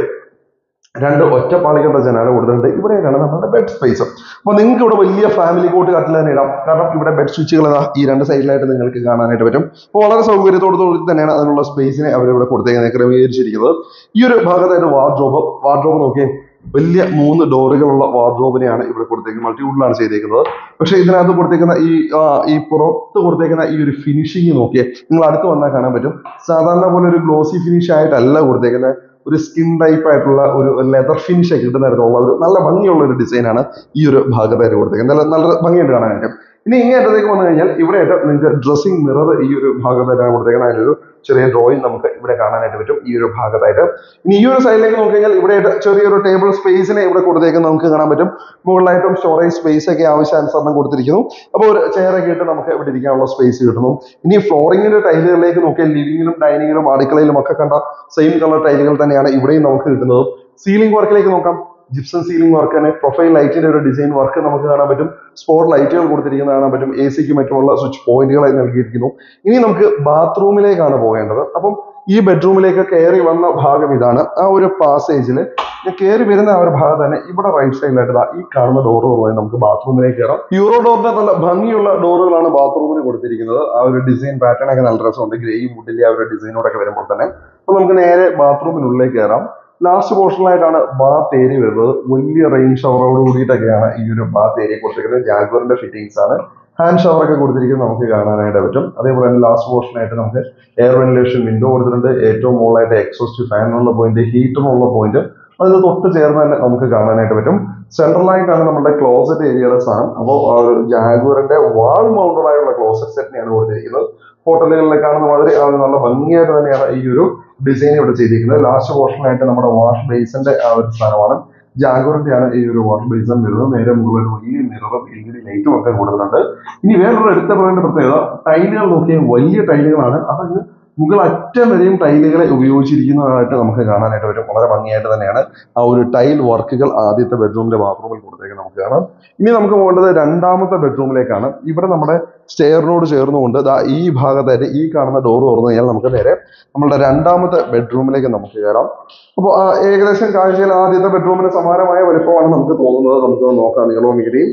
2 ഒറ്റപ്പാളികളുടെ ജനാല കൊടുത്തിട്ടുണ്ട്. ഇവിടെയാണ് നമ്മുടെ ബെഡ് സ്പേസ്. അപ്പൊ നിങ്ങൾക്ക് ഇവിടെ വലിയ ഫാമിലി കോട്ട് കട്ടിൽ തന്നെ ഇടാം. കാരണം ഇവിടെ ബെഡ് സ്വിച്ചുകൾ ഈ 2 സൈഡിലായിട്ട് നിങ്ങൾക്ക് കാണാനായിട്ട് പറ്റും. അപ്പോൾ വളരെ സൗകര്യത്തോടു കൂടി തന്നെയാണ് അതിനുള്ള സ്പേസിനെ അവരിവിടെ കൊടുത്തേക്കുന്നത്, ക്രമീകരിച്ചിരിക്കുന്നത്. ഈ ഒരു ഭാഗത്തായിട്ട് വാർഡ്രോബ് നോക്കിയേ, വലിയ 3 ഡോറുകളുള്ള വാർഡ്രോബിനെയാണ് ഇവിടെ കൊടുത്തേക്കുന്നത്. മൾട്ടിവുഡിലാണ് ചെയ്തേക്കുന്നത്. പക്ഷെ ഇതിനകത്ത് കൊടുത്തേക്കുന്ന ഈ പുറത്ത് കൊടുത്തേക്കുന്ന ഈ ഒരു ഫിനിഷിങ് നോക്കിയേ, നിങ്ങൾ അടുത്ത് വന്നാൽ കാണാൻ പറ്റും. സാധാരണ പോലെ ഒരു ഗ്ലോസി ഫിനിഷ് ആയിട്ടല്ല കൊടുത്തേക്കുന്നത്. ഒരു സ്കിൻ ടൈപ്പ് ആയിട്ടുള്ള ഒരു ലെതർ ഫിനിഷ് കിട്ടുന്ന തരത്തിലുള്ള ഒരു നല്ല ഭംഗിയുള്ള ഒരു ഡിസൈനാണ് ഈ ഒരു ഭാഗത്തായിട്ട് കൊടുത്തേക്കുന്നത്. നല്ല ഭംഗിയായിട്ട് കാണാനായിട്ട്. ഇനി ഇങ്ങേറ്റത്തേക്ക് വന്നു കഴിഞ്ഞാൽ ഇവിടെയായിട്ട് നിങ്ങൾക്ക് ഡ്രസ്സിംഗ് മിറർ ഈ ഒരു ഭാഗത്തായിട്ടാണ് കൊടുത്തേക്കുന്നത്. അതിലൊരു ചെറിയ ഡ്രോയിങ് നമുക്ക് ഇവിടെ കാണാനായിട്ട് പറ്റും ഈ ഒരു ഭാഗത്തായിട്ട്. ഇനി ഈ ഒരു സൈഡിലേക്ക് നോക്കി കഴിഞ്ഞാൽ ഇവിടെയായിട്ട് ചെറിയൊരു ടേബിൾ സ്പേസിനെ ഇവിടെ കൊടുത്തേക്കുന്നത് നമുക്ക് കാണാൻ പറ്റും. മുകളിലായിട്ടും സ്റ്റോറേജ് സ്പേസ് ഒക്കെ ആവശ്യാനുസരണം കൊടുത്തിരിക്കുന്നു. അപ്പോൾ ഒരു ചെയറൊക്കെ ഇട്ട് നമുക്ക് ഇവിടെ ഇരിക്കാനുള്ള സ്പേസ് കിട്ടുന്നു. ഇനി ഫ്ലോറിങ്ങിന്റെ ടൈലുകളിലേക്ക് നോക്കിയാൽ ലിവിംഗിലും ഡൈനിങ്ങിലും അടുക്കളയിലും ഒക്കെ കണ്ട സെയിം കളർ ടൈലുകൾ തന്നെയാണ് ഇവിടെയും നമുക്ക് കിട്ടുന്നത്. സീലിംഗ് വർക്കിലേക്ക് നോക്കാം. ജിപ്സം സീലിംഗ് വർക്ക് തന്നെ, പ്രൊഫൈൽ ലൈറ്റിന്റെ ഒരു ഡിസൈൻ വർക്ക് നമുക്ക് കാണാൻ പറ്റും. സ്പോട്ട് ലൈറ്റുകൾ കൊടുത്തിരിക്കുന്നത് കാണാൻ പറ്റും. എ സിക്ക് മറ്റുമുള്ള സ്വിച്ച് പോയിന്റുകളായി നൽകിയിരിക്കുന്നു. ഇനി നമുക്ക് ബാത്റൂമിലേക്കാണ് പോകേണ്ടത്. അപ്പം ഈ ബെഡ്റൂമിലേക്ക് കയറി വന്ന ഭാഗം ഇതാണ്. ആ ഒരു പാസേജിൽ കയറി വരുന്ന ആ ഒരു ഭാഗം തന്നെ ഇവിടെ റൈറ്റ് സൈഡിലായിട്ട് ഈ കാണുന്ന ഡോർ തുറന്ന് നമുക്ക് ബാത്റൂമിലേക്ക് കയറാം. യൂറോ ഡോറിന്റെ നല്ല ഭംഗിയുള്ള ഡോറുകളാണ് ബാത്റൂമിന് കൊടുത്തിരിക്കുന്നത്. ആ ഒരു ഡിസൈൻ പാറ്റേൺ ഒക്കെ നല്ല രസമുണ്ട്. ഗ്രേയും വുഡിന്റെ ആ ഒരു ഡിസൈനോടൊക്കെ വരുമ്പോൾ തന്നെ. അപ്പൊ നമുക്ക് നേരെ ബാത്റൂമിനുള്ളിലേക്ക് കയറാം. ലാസ്റ്റ് പോർഷനിലായിട്ടാണ് ബാത്ത് ഏരിയ വരുന്നത്. വലിയ റെയിൻ ഷവറോട് കൂടിയിട്ടൊക്കെയാണ് ഈ ഒരു ബാത്ത് ഏരിയ കൊടുത്തിരിക്കുന്നത്. ജാഗ്വറിന്റെ ഫിറ്റിംഗ്സ് ആണ്. ഹാൻഡ് ഷവർ ഒക്കെ കൊടുത്തിരിക്കുന്നത് നമുക്ക് കാണാനായിട്ട് പറ്റും. അതേപോലെ തന്നെ ലാസ്റ്റ് പോർഷനായിട്ട് നമുക്ക് എയർ വെന്റിലേഷൻ വിൻഡോ കൊടുത്തിട്ടുണ്ട്. ഏറ്റവും മുകളിലായിട്ട് എക്സോസ്റ്റ് ഫാനുള്ള പോയിന്റ്, ഹീറ്ററിനുള്ള പോയിന്റ് അതിന് തൊട്ട് ചേർന്ന് തന്നെ നമുക്ക് കാണാനായിട്ട് പറ്റും. സെൻട്രലായിട്ടാണ് നമ്മുടെ ക്ലോസറ്റ് ഏരിയയുടെ സ്ഥാനം. അപ്പോൾ ജാഗ്വറിന്റെ വാൾ മൗണ്ടഡ് ആയുള്ള ക്ലോസറ്റ് സെറ്റിനെയാണ് കൊടുത്തിരിക്കുന്നത്. ഹോട്ടലുകളിലെ കാണുന്ന മാതിരി നല്ല ഭംഗിയായിട്ട് തന്നെയാണ് ഈ ഒരു ഡിസൈൻ ഇവിടെ ചെയ്തിരിക്കുന്നത്. ലാസ്റ്റ് പോർഷനായിട്ട് നമ്മുടെ വാഷ് ബേസിന്റെ ആ ഒരു സ്ഥാനമാണ്. ജാഗ്വറിന്റെ ആണ് ഈ ഒരു വാഷ് ബേസിൻ വരുന്നത്. നേരെ മുകളിൽ വലിയ മിററും LED ലൈറ്റും ഒക്കെ കൊടുക്കുന്നുണ്ട്. ഇനി വേറൊരു എടുത്ത പറയേണ്ട പ്രത്യേകത, ടൈലുകൾ നോക്കിയാൽ വലിയ ടൈലുകളാണ്. അതങ്ങ് മുകൾ അറ്റം വരെയും ടൈലുകളെ ഉപയോഗിച്ചിരിക്കുന്നതായിട്ട് നമുക്ക് കാണാനായിട്ട് വരും. വളരെ ഭംഗിയായിട്ട് തന്നെയാണ് ആ ഒരു ടൈൽ വർക്കുകൾ ആദ്യത്തെ ബെഡ്റൂമിന്റെ ബാത്റൂമിൽ കൊടുത്തേക്ക് നമുക്ക് കാണാം. ഇനി നമുക്ക് പോകേണ്ടത് രണ്ടാമത്തെ ബെഡ്റൂമിലേക്കാണ്. ഇവിടെ നമ്മുടെ സ്റ്റെയറിനോട് ചേർന്നുകൊണ്ട് ഈ ഭാഗത്തായിട്ട് ഈ കാണുന്ന ഡോർ തുറന്നു കഴിഞ്ഞാൽ നമുക്ക് നേരെ നമ്മളുടെ രണ്ടാമത്തെ ബെഡ്റൂമിലേക്ക് നമുക്ക് കയറാം. അപ്പോൾ ഏകദേശം കാഴ്ചയിൽ ആദ്യത്തെ ബെഡ്റൂമിന് സമാനമായ വലുപ്പമാണ് നമുക്ക് തോന്നുന്നത്. നമുക്ക് നോക്കാം. നീളവും വീതിയും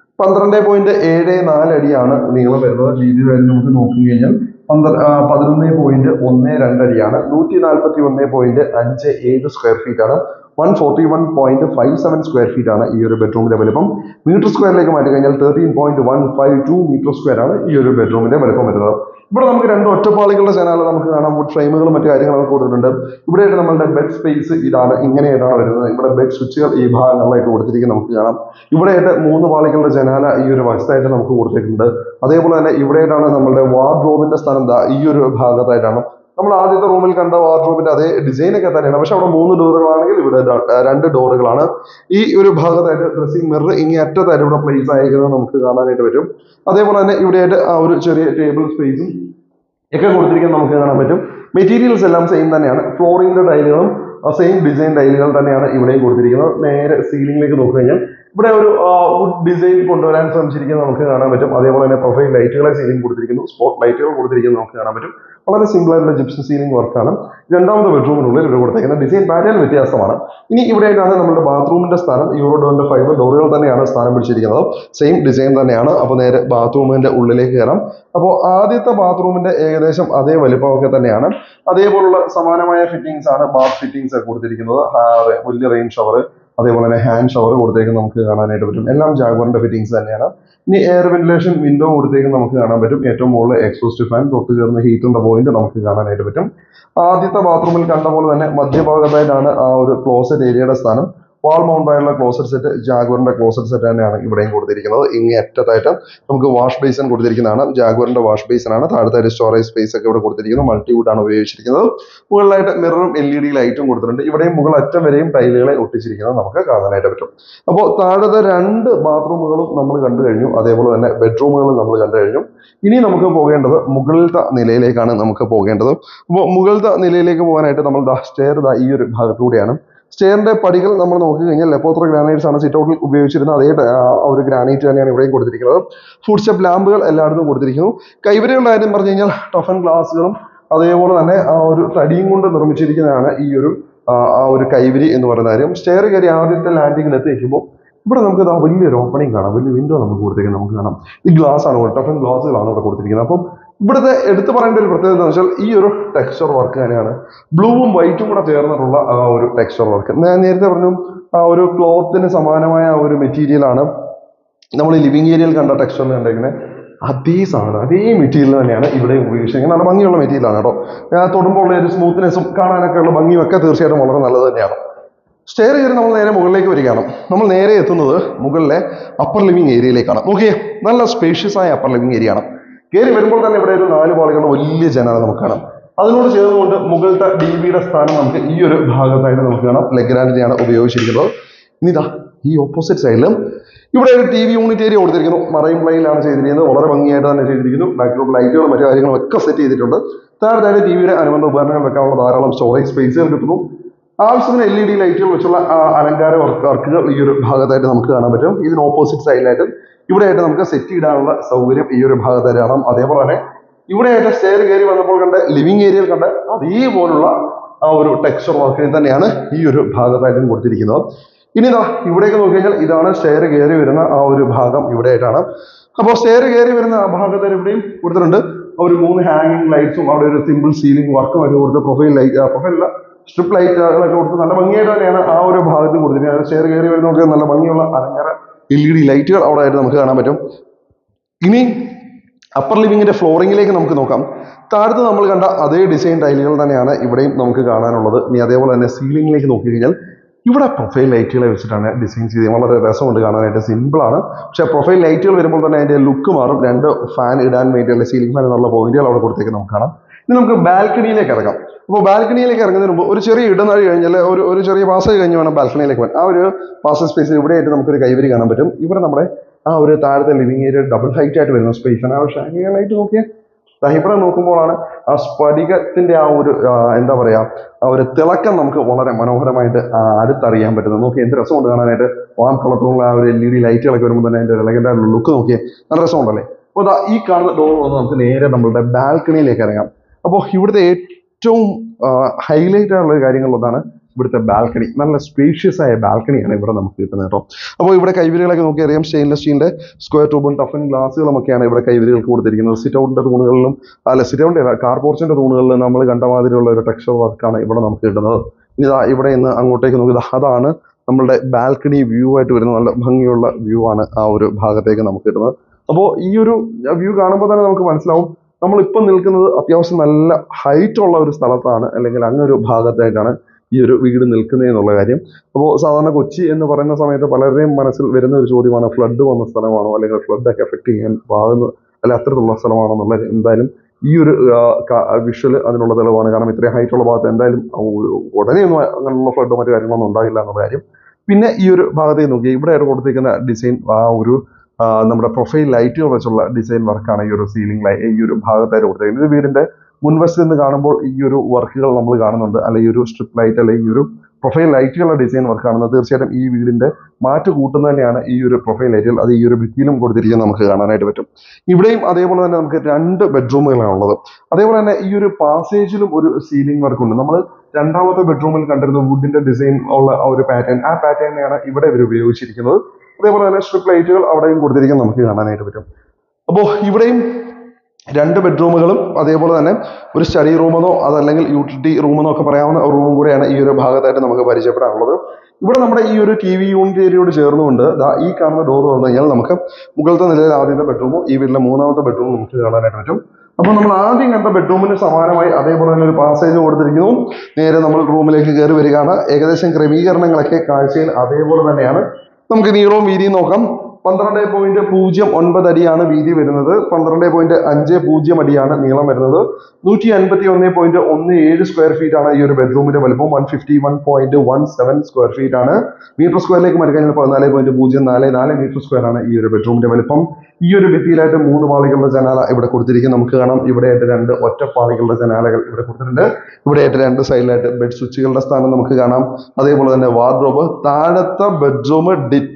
12.74 അടിയാണ് നീളം വരുന്നത്. വീതി കാര്യം നമുക്ക് നോക്കി കഴിഞ്ഞാൽ 11.12 അടിയാണ്. 141.57 സ്ക്വയർ ഫീറ്റ് ആണ്. 141.57 സ്ക്വയർ ഫീറ്റ് ആണ് ഈ ഒരു ബെഡ്റൂമിന്റെ വലുപ്പം. മീറ്റർ സ്ക്വയറിലേക്ക് മാറ്റി കഴിഞ്ഞാൽ 13.152 മീറ്റർ സ്ക്വയർ ആണ് ഈ ഒരു ബെഡ്റൂമിന്റെ വലുപ്പം വരുന്നത്. ഇവിടെ നമുക്ക് രണ്ട് ഒറ്റപ്പാളികളുടെ ജനാല നമുക്ക് കാണാം. വുഡ് ഫ്രെയിമുകളും മറ്റു കാര്യങ്ങളൊക്കെ കൊടുത്തിട്ടുണ്ട്. ഇവിടെയായിട്ട് നമ്മളുടെ ബെഡ് സ്പേസ് ഇതാണ്, ഇങ്ങനെയായിട്ടാണ് വരുന്നത്. ഇവിടെ ബെഡ് സ്വിച്ചുകൾ ഈ ഭാഗങ്ങളിലായിട്ട് കൊടുത്തിരിക്കുന്നത് നമുക്ക് കാണാം. ഇവിടെയായിട്ട് 3 പാളികളുടെ ജനാല ഈ ഒരു വശത്തായിട്ട് നമുക്ക് കൊടുത്തിട്ടുണ്ട്. അതേപോലെ തന്നെ ഇവിടെയായിട്ടാണ് നമ്മളുടെ വാർഡ്രോബിന്റെ സ്ഥാനം ഈ ഒരു ഭാഗത്തായിട്ടാണ്. നമ്മൾ ആദ്യത്തെ റൂമിൽ കണ്ട വാർഡ്രോബിന്റെ അതേ ഡിസൈൻ ഒക്കെ തന്നെയാണ്, പക്ഷെ അവിടെ 3 ഡോറുകളാണെങ്കിൽ ഇവിടെ 2 ഡോറുകളാണ്. ഈ ഒരു ഭാഗത്തായിട്ട് ഡ്രസ്സിംഗ് മിറർ ഇനി അറ്റത്തായിട്ട് ഇവിടെ പ്ലേസ് ആയിരിക്കുന്നത് നമുക്ക് കാണാനായിട്ട് പറ്റും. അതേപോലെ തന്നെ ഇവിടെയായിട്ട് ആ ഒരു ചെറിയ ടേബിൾ സ്പേസും ഒക്കെ കൊടുത്തിരിക്കുന്നത് നമുക്ക് കാണാൻ പറ്റും. മെറ്റീരിയൽസ് എല്ലാം സെയിം തന്നെയാണ്. ഫ്ലോറിംഗിന്റെ ടൈലുകളും സെയിം ഡിസൈൻ ടൈലുകൾ തന്നെയാണ് ഇവിടെയും കൊടുത്തിരിക്കുന്നത്. നേരെ സീലിംഗിലേക്ക് നോക്കിക്കഴിഞ്ഞാൽ ഇവിടെ ഒരു വുഡ് ഡിസൈൻ കൊണ്ടുവരാൻ ശ്രമിച്ചിരിക്കുന്നത് നമുക്ക് കാണാൻ പറ്റും. അതേപോലെ തന്നെ പ്രൊഫൈൽ ലൈറ്റുകളെ സീലിംഗ് കൊടുത്തിരിക്കുന്നു, സ്പോട്ട് ലൈറ്റുകൾ കൊടുത്തിരിക്കുന്നത് നമുക്ക് കാണാൻ പറ്റും. വളരെ സിമ്പിൾ ആയിട്ടുള്ള ജിപ്സം സീലിംഗ് വർക്കാണ്. രണ്ടാമത്തെ ബെഡ്റൂമിനുള്ളിൽ ഇവിടെ കൊടുത്തിരിക്കുന്ന ഡിസൈൻ പാറ്റേൺ വ്യത്യാസമാണ്. ഇനി ഇവിടെയായിട്ടാണ് നമ്മുടെ ബാത്റൂമിന്റെ സ്ഥാനം. യൂറോഡോറിന്റെ ഫൈബർ ഡോറുകൾ തന്നെയാണ് സ്ഥാനം പിടിച്ചിരിക്കുന്നത്, സെയിം ഡിസൈൻ തന്നെയാണ്. അപ്പോൾ നേരെ ബാത്റൂമിന്റെ ഉള്ളിലേക്ക് കയറാം. അപ്പോൾ ആദ്യത്തെ ബാത്റൂമിന്റെ ഏകദേശം അതേ വലിപ്പമൊക്കെ തന്നെയാണ്. അതേപോലുള്ള സമാനമായ ഫിറ്റിംഗ്സ് ആണ് ബാത്ത് ഫിറ്റിംഗ്സ് ഒക്കെ കൊടുത്തിരിക്കുന്നത്. വലിയ റെയിൻ ഷവർ, അതേപോലെ തന്നെ ഹാൻഡ് ഷവർ കൊടുത്തേക്കും നമുക്ക് കാണാനായിട്ട് പറ്റും. എല്ലാം ജാഗ്വറിന്റെ ഫിറ്റിംഗ്സ് തന്നെയാണ്. ഇനി എയർ വെന്റിലേഷൻ വിൻഡോ കൊടുത്തേക്കും നമുക്ക് കാണാൻ പറ്റും. ഏറ്റവും മുകളിൽ എക്സോസ്റ്റ് ഫാൻ, തൊട്ട് ചേർന്ന് ഹീറ്റിന്റെ പോയിന്റ് നമുക്ക് കാണാനായിട്ട് പറ്റും. ആദ്യത്തെ ബാത്റൂമിൽ കണ്ട പോലെ തന്നെ മധ്യഭാഗത്തായിട്ടാണ് ആ ഒരു ക്ലോസറ്റ് ഏരിയയുടെ സ്ഥാനം. വാൾ മൗണ്ട് ആയുള്ള ക്ലോസറ്റ് സെറ്റ് ജാഗ്വറിന്റെ ക്ലോസറ്റ് സെറ്റ് തന്നെയാണ് ഇവിടെയും കൊടുത്തിരിക്കുന്നത്. ഇങ്ങേ അറ്റത്തായിട്ട് നമുക്ക് വാഷ് ബേസിൻ കൊടുത്തിരിക്കുന്നതാണ്. ജാഗ്വറിന്റെ വാഷ് ബേസിൻ ആണ്. താഴത്തായിട്ട് സ്റ്റോറേജ് സ്പേസ് ഒക്കെ ഇവിടെ കൊടുത്തിരിക്കുന്നത്. മൾട്ടിവുഡ് ആണ് ഉപയോഗിച്ചിരിക്കുന്നത്. മുകളിലായിട്ട് മിററും LED ലൈറ്റും കൊടുത്തിട്ടുണ്ട്. ഇവിടെയും മുകൾ അറ്റം വരെയും ടൈലുകളെ ഒട്ടിച്ചിരിക്കുന്നത് നമുക്ക് കാണാനായിട്ട് പറ്റും. അപ്പോൾ താഴത്തെ 2 ബാത്റൂമുകളും നമ്മൾ കണ്ടു കഴിഞ്ഞു. അതേപോലെ തന്നെ ബെഡ്റൂമുകളും നമ്മൾ കണ്ടു കഴിഞ്ഞു. ഇനി നമുക്ക് പോകേണ്ടത് മുകളിലത്തെ നിലയിലേക്കാണ് നമുക്ക് പോകേണ്ടത്. അപ്പോൾ മുകളിലത്തെ നിലയിലേക്ക് പോകാനായിട്ട് നമ്മൾ സ്റ്റെയർ ഈ ഒരു ഭാഗത്തൂടെയാണ്. സ്റ്റെയറിന്റെ പടികൾ നമ്മൾ നോക്കി കഴിഞ്ഞാൽ ലെപ്പോത്ര ഗ്രാനൈറ്റ്സ് ആണ് സിറ്റ് ഔട്ടിൽ ഉപയോഗിച്ചിരുന്ന അതേ ഒരു ഗ്രാനൈറ്റ് തന്നെയാണ് ഇവിടെയും കൊടുത്തിരിക്കുന്നത്. ഫുഡ് സ്റ്റെപ്പ് ലാമ്പുകൾ എല്ലായിടത്തും കൊടുത്തിരിക്കുന്നു. കൈവരികളുടെ കാര്യം പറഞ്ഞു കഴിഞ്ഞാൽ ടഫൻ ഗ്ലാസുകളും അതേപോലെ തന്നെ ആ ഒരു തടിയും കൊണ്ട് നിർമ്മിച്ചിരിക്കുന്നതാണ് ഈ ഒരു ആ ഒരു കൈവരി എന്ന് പറയുന്ന കാര്യം. സ്റ്റെയർ കയറി ആദ്യത്തെ ലാൻഡിങ്ങിൽ എത്തിക്കുമ്പോൾ ഇവിടെ നമുക്ക് വലിയൊരു ഓപ്പണിംഗ് കാണാം, വലിയ വിൻഡോ നമുക്ക് കൊടുത്തിരിക്കുന്നത് നമുക്ക് കാണാം. ഈ ഗ്ലാസ് ആണ്, ടഫൻ ഗ്ലാസുകളാണ് ഇവിടെ കൊടുത്തിരിക്കുന്നത്. അപ്പം ഇവിടുത്തെ എടുത്തു പറയേണ്ട ഒരു പ്രത്യേകത എന്ന് വെച്ചാൽ ഈ ഒരു ടെക്സ്ചർ വർക്ക് തന്നെയാണ്. ബ്ലൂവും വൈറ്റും കൂടെ ചേർന്നിട്ടുള്ള ആ ഒരു ടെക്സ്ചർ വർക്ക്. ഞാൻ നേരത്തെ പറഞ്ഞു ആ ഒരു ക്ലോത്തിന് സമാനമായ ഒരു മെറ്റീരിയൽ ആണ് നമ്മൾ ലിവിംഗ് ഏരിയയിൽ കണ്ട ടെക്സ്ചറിൽ കണ്ടിരിക്കുന്നത്. അതേ സാധനം അതേ മെറ്റീരിയൽ തന്നെയാണ് ഇവിടെ ഉപയോഗിച്ചിരിക്കുന്നത്. നല്ല ഭംഗിയുള്ള മെറ്റീരിയലാണ് കേട്ടോ. തൊടുമ്പോൾ ഉള്ള ഒരു സ്മൂത്ത്നെസ്സും കാണാനൊക്കെ ഉള്ള ഭംഗിയും ഒക്കെ തീർച്ചയായിട്ടും വളരെ നല്ലത് തന്നെയാണ്. സ്റ്റെയർ കയറി നമ്മൾ നേരെ മുകളിലേക്ക് വരികയാണ്. നമ്മൾ നേരെ എത്തുന്നത് മുകളിലെ അപ്പർ ലിവിംഗ് ഏരിയയിലേക്കാണ്. നോക്കിയേ, നല്ല സ്പേഷ്യസ് ആയ അപ്പർ ലിവിംഗ് ഏരിയ ആണ്. കയറി വരുമ്പോൾ തന്നെ ഇവിടെ ഒരു 4 പാളികളുടെ വലിയ ജനാല നമുക്ക് കാണാം. അതിനോട് ചേർന്നുകൊണ്ട് മുകളിലത്തെ DBയുടെ സ്ഥാനം നമുക്ക് ഈ ഒരു ഭാഗത്തായിട്ട് നമുക്ക് കാണാം. ലെഗ്രാൻഡിനെയാണ് ഉപയോഗിച്ചിരിക്കുന്നത്. ഇനിതാ ഈ ഓപ്പോസിറ്റ് സൈഡിലും ഇവിടെ ഒരു TV യൂണിറ്റ് ഏരിയ കൊടുത്തിരിക്കുന്നു. മറൈൻ പ്ലെയിനിലാണ് ചെയ്തിരിക്കുന്നത്. വളരെ ഭംഗിയായിട്ട് തന്നെ ചെയ്തിരിക്കുന്നു. ബാക്ക്ഗ്രൗണ്ട് ലൈറ്റുകളും മറ്റു കാര്യങ്ങളും ഒക്കെ സെറ്റ് ചെയ്തിട്ടുണ്ട്. താഴത്തായിട്ട് TVയുടെ അനുബന്ധ ഉപകരണങ്ങൾ വെക്കാനുള്ള ധാരാളം സ്റ്റോറേജ് സ്പേസുകൾ കിട്ടുന്നു. ആവശ്യത്തിന് LED ലൈറ്റുകൾ വെച്ചുള്ള അലങ്കാര വർക്കുകൾ ഈ ഒരു ഭാഗത്തായിട്ട് നമുക്ക് കാണാൻ പറ്റും. ഇതിന് ഓപ്പോസിറ്റ് സൈഡിലായിട്ട് ഇവിടെയായിട്ട് നമുക്ക് സെറ്റ് ഇടാനുള്ള സൗകര്യം ഈ ഒരു ഭാഗത്തായിട്ട് കാണാം. അതേപോലെ തന്നെ ഇവിടെയായിട്ട് സ്റ്റെയർ കയറി വന്നപ്പോൾ കണ്ട ലിവിംഗ് ഏരിയയിൽ കണ്ട അതേപോലുള്ള ആ ഒരു ടെക്സ്ചർ വർക്കിൽ തന്നെയാണ് ഈ ഒരു ഭാഗത്തായിട്ടും കൊടുത്തിരിക്കുന്നത്. ഇനി ഇവിടേക്ക് നോക്കി കഴിഞ്ഞാൽ ഇതാണ് സ്റ്റെയർ കയറി വരുന്ന ആ ഒരു ഭാഗം ഇവിടെയായിട്ടാണ്. അപ്പോൾ സ്റ്റെയർ കയറി വരുന്ന ആ ഭാഗത്ത് ഇവിടെയും കൊടുത്തിട്ടുണ്ട് ഒരു 3 ഹാങ്ങിങ് ലൈറ്റ്സും അവിടെ ഒരു സിമ്പിൾ സീലിംഗ് വർക്കും ഒക്കെ കൊടുത്ത് പ്രൊഫൈലല്ല സ്ട്രിപ്പ് ലൈറ്റുകളൊക്കെ കൊടുത്ത് നല്ല ഭംഗിയായിട്ട് തന്നെയാണ് ആ ഒരു ഭാഗത്ത് കൊടുത്തിരിക്കുന്നത്. സ്റ്റെയർ കയറി വരുന്ന നല്ല ഭംഗിയുള്ള അലങ്കാര LED ലൈറ്റുകൾ അവിടെ ആയിട്ട് നമുക്ക് കാണാൻ പറ്റും. ഇനി അപ്പർ ലിവിങ്ങിന്റെ ഫ്ലോറിംഗിലേക്ക് നമുക്ക് നോക്കാം. താഴത്ത് നമ്മൾ കണ്ട അതേ ഡിസൈൻ ടൈലുകൾ തന്നെയാണ് ഇവിടെയും നമുക്ക് കാണാനുള്ളത്. ഇനി അതേപോലെ തന്നെ സീലിംഗിലേക്ക് നോക്കി കഴിഞ്ഞാൽ ഇവിടെ പ്രൊഫൈൽ ലൈറ്റുകളെ വെച്ചിട്ടാണ് ഡിസൈൻ ചെയ്ത് വളരെ രസമുണ്ട് കാണാനായിട്ട്. സിമ്പിളാണ്, പക്ഷെ പ്രൊഫൈൽ ലൈറ്റുകൾ വരുമ്പോൾ തന്നെ അതിന്റെ ലുക്ക് മാറും. 2 ഫാൻ ഇടാൻ വേണ്ടിയുള്ള സീലിംഗ് ഫാൻ എന്നുള്ള പോയിന്റുകൾ അവിടെ കൊടുത്തേക്ക് നമുക്ക് കാണാം. ഇനി നമുക്ക് ബാൽക്കണിയിലേക്ക് ഇറങ്ങാം. അപ്പോൾ ബാൽക്കണിയിലേക്ക് ഇറങ്ങുന്നതിന് മുമ്പ് ഒരു ചെറിയ ഇടനാഴി കഴിഞ്ഞാൽ ഒരു ചെറിയ പാസേജ് കഴിഞ്ഞ് വേണം ബാൽക്കണിയിലേക്ക് പോകാൻ. ആ ഒരു പാസേജ് സ്പേസിൽ ഇവിടെയായിട്ട് നമുക്കൊരു കൈവരി കാണാൻ പറ്റും. ഇവിടെ നമ്മുടെ ആ ഒരു താഴത്തെ ലിവിംഗ് ഏരിയ ഡബിൾ ഹൈറ്റ് ആയിട്ട് വരുന്ന സ്പേസ് ആണ്. ആ ഒരു ഷാനിയായിട്ട് നോക്കിയാൽ ഇവിടെ നോക്കുമ്പോഴാണ് ആ സ്ഫടികത്തിന്റെ ആ ഒരു എന്താ പറയാ ആ ഒരു തിളക്കം നമുക്ക് വളരെ മനോഹരമായിട്ട് അടുത്തറിയാൻ പറ്റുന്നത്. നോക്കി എന്ത് രസമുണ്ട് കാണാനായിട്ട്. വാം കളറിലുള്ള ആ ഒരു LED ലൈറ്റുകളൊക്കെ വരുമ്പോൾ തന്നെ അതിന്റെ എലഗന്റ് ആയിട്ടുള്ള ലുക്ക് നോക്കിയേ നല്ല രസമുണ്ടല്ലേ. അപ്പോൾ ഈ കാണുന്ന ഡോർ വന്ന് നമുക്ക് നേരെ നമ്മളുടെ ബാൽക്കണിയിലേക്ക് ഇറങ്ങാം. അപ്പോൾ ഇവിടുത്തെ ഏറ്റവും ഹൈലൈറ്റ് ആയിട്ടുള്ള കാര്യങ്ങളിലൊന്നാണ് ഇവിടുത്തെ ബാൽക്കണി. നല്ല സ്പേഷ്യസ് ആയ ബാൽക്കണിയാണ് ഇവിടെ നമുക്ക് കിട്ടുന്നത് കേട്ടോ. അപ്പോൾ ഇവിടെ കൈവരികളൊക്കെ നോക്കി അറിയാം. സ്റ്റെയിൻലെസ് സ്റ്റീലിന്റെ സ്ക്വയർ ട്യൂബും ടഫൻ ഗ്ലാസുകളുമൊക്കെയാണ് ഇവിടെ കൈവരികൾക്ക് കൊടുത്തിരിക്കുന്നത്. സിറ്റ് ഔട്ടിന്റെ തൂണുകളിലും സിറ്റ് ഔട്ടിന്റെ കാർ പോർച്ചിന്റെ തൂണുകളിലും നമ്മൾ കണ്ട മാതിരിയുള്ള ഒരു ടെക്സ്ചർ വർക്കാണ് ഇവിടെ നമുക്ക് കിട്ടുന്നത്. ഇനി ഇവിടെ നിന്ന് അങ്ങോട്ടേക്ക് നോക്കി അതാണ് നമ്മളുടെ ബാൽക്കണി വ്യൂ ആയിട്ട് വരുന്ന നല്ല ഭംഗിയുള്ള വ്യൂ ആണ് ആ ഒരു ഭാഗത്തേക്ക് നമുക്ക് കിട്ടുന്നത്. അപ്പോൾ ഈ ഒരു വ്യൂ കാണുമ്പോൾ തന്നെ നമുക്ക് മനസ്സിലാവും നമ്മളിപ്പം നിൽക്കുന്നത് അത്യാവശ്യം നല്ല ഹൈറ്റ് ഉള്ള ഒരു സ്ഥലത്താണ്, അല്ലെങ്കിൽ അങ്ങനെ ഒരു ഭാഗത്തായിട്ടാണ് ഈ ഒരു വീട് നിൽക്കുന്നത് എന്നുള്ള കാര്യം. അപ്പോൾ സാധാരണ കൊച്ചി എന്ന് പറയുന്ന സമയത്ത് പലരുടെയും മനസ്സിൽ വരുന്ന ഒരു ചോദ്യമാണ്, ഫ്ലഡ് വന്ന സ്ഥലമാണോ അല്ലെങ്കിൽ ഫ്ലഡൊക്കെ എഫക്ട് ചെയ്യാൻ പാകുന്ന അല്ല അത്തരത്തിലുള്ള സ്ഥലമാണോ എന്നുള്ളത്. എന്തായാലും ഈ ഒരു വിഷ്വൽ അതിനുള്ള തെളിവാണ്. കാരണം ഇത്രയും ഹൈറ്റ് ഉള്ള ഭാഗത്ത് എന്തായാലും ഉടനെ ഒന്നും അങ്ങനെയുള്ള ഫ്ലഡോ മറ്റു കാര്യങ്ങളൊന്നും ഉണ്ടാകില്ല എന്നുള്ള കാര്യം. പിന്നെ ഈ ഒരു ഭാഗത്തേക്ക് നോക്കി ഇവിടെ കൊടുത്തിരിക്കുന്ന ഡിസൈൻ ഒരു നമ്മുടെ പ്രൊഫൈൽ ലൈറ്റുകൾ വെച്ചുള്ള ഡിസൈൻ വർക്കാണ് ഈ ഒരു സീലിംഗ് ഈ ഒരു ഭാഗത്തായിട്ട് കൊടുത്തിരിക്കുന്നത്. ഇത് വീടിന്റെ മുൻവശത്ത് നിന്ന് കാണുമ്പോൾ ഈ ഒരു വർക്കുകൾ നമ്മൾ കാണുന്നുണ്ട്, അല്ലെങ്കിൽ ഈ ഒരു സ്ട്രിപ്പ് ലൈറ്റ് അല്ലെങ്കിൽ ഈ ഒരു പ്രൊഫൈൽ ലൈറ്റുകളുടെ ഡിസൈൻ വർക്ക് കാണുന്നത്. തീർച്ചയായിട്ടും ഈ വീടിന്റെ മാറ്റ് കൂട്ടുന്നത് തന്നെയാണ് ഈ ഒരു പ്രൊഫൈൽ ലൈറ്റുകൾ. അത് ഈ ഒരു ഭിത്തിയിലും കൊടുത്തിരിക്കുന്നത് നമുക്ക് കാണാനായിട്ട് പറ്റും. ഇവിടെയും അതേപോലെ തന്നെ നമുക്ക് 2 ബെഡ്റൂമുകളാണ് ഉള്ളത്. അതേപോലെ തന്നെ ഈ ഒരു പാസേജിലും ഒരു സീലിംഗ് വർക്ക് ഉണ്ട്. നമ്മൾ രണ്ടാമത്തെ ബെഡ്റൂമിൽ കണ്ടിരുന്ന വുഡിന്റെ ഡിസൈൻ ഉള്ള ഒരു പാറ്റേൺ, ആ പാറ്റേണിനെയാണ് ഇവിടെ ഇവർ ഉപയോഗിച്ചിരിക്കുന്നത്. അതേപോലെ തന്നെ സ്ട്രിപ്പ് ലൈറ്റുകൾ അവിടെയും കൊടുത്തിരിക്കുന്നത് നമുക്ക് കാണാനായിട്ട് പറ്റും. അപ്പോൾ ഇവിടെയും 2 ബെഡ്റൂമുകളും അതേപോലെ തന്നെ ഒരു സ്റ്റഡി റൂമെന്നോ അതല്ലെങ്കിൽ യൂട്ടിലിറ്റി റൂമെന്നോ ഒക്കെ പറയാവുന്ന റൂമും കൂടെയാണ് ഈ ഒരു ഭാഗത്തായിട്ട് നമുക്ക് പരിചയപ്പെടാനുള്ളത്. ഇവിടെ നമ്മുടെ ഈ ഒരു TV യൂണിറ്റ് ഏരിയയോട് ചേർന്നുകൊണ്ട് ഈ കാണുന്ന ഡോർ തുറന്നു കഴിഞ്ഞാൽ നമുക്ക് മുകളിലത്തെ നിലയിൽ ആദ്യത്തെ ബെഡ്റൂമും ഈ വീട്ടിലെ 3ാമത്തെ ബെഡ്റൂമും നമുക്ക് കാണാനായിട്ട് പറ്റും. അപ്പോൾ നമ്മൾ ആദ്യം കണ്ട ബെഡ്റൂമിന് സമാനമായി അതേപോലെ തന്നെ ഒരു പാസേജ് കൊടുത്തിരിക്കുന്നു. നേരെ നമ്മൾ റൂമിലേക്ക് കയറി വരികയാണ്. ഏകദേശം ക്രമീകരണങ്ങളൊക്കെ കാഴ്ചയിൽ അതേപോലെ തന്നെയാണ്. നമുക്ക് നീളവും വീതിയും നോക്കാം. 12.09 അടിയാണ് വീതി വരുന്നത്. 12.50 അടിയാണ് നീളം വരുന്നത്. 151.17 സ്ക്വയർ ഫീറ്റ് ആണ് ഈ ഒരു ബെഡ്റൂമിന്റെ വലുപ്പം. 151.17 സ്ക്വയർ ഫീറ്റ് ആണ്. മീറ്റർ സ്ക്വയറിലേക്ക് മറിക്കഴിഞ്ഞാൽ 14.044 മീറ്റർ സ്ക്വയർ ആണ് ഈ ഒരു ബെഡ്റൂമിന്റെ വലുപ്പം. ഈ ഒരു ഭിത്തിയിലായിട്ട് 3 പാളികളുടെ ജനാല ഇവിടെ കൊടുത്തിരിക്കും. നമുക്ക് കാണാം ഇവിടെയായിട്ട് 2 ഒറ്റപ്പാളികളുടെ ജനാലകൾ ഇവിടെ കൊടുത്തിട്ടുണ്ട്. ഇവിടെയായിട്ട് 2 സൈഡിലായിട്ട് ബെഡ് സ്വിച്ചുകളുടെ സ്ഥാനം നമുക്ക് കാണാം. അതേപോലെ തന്നെ വാർഡ്രോബ് താഴത്തെ ബെഡ്റൂം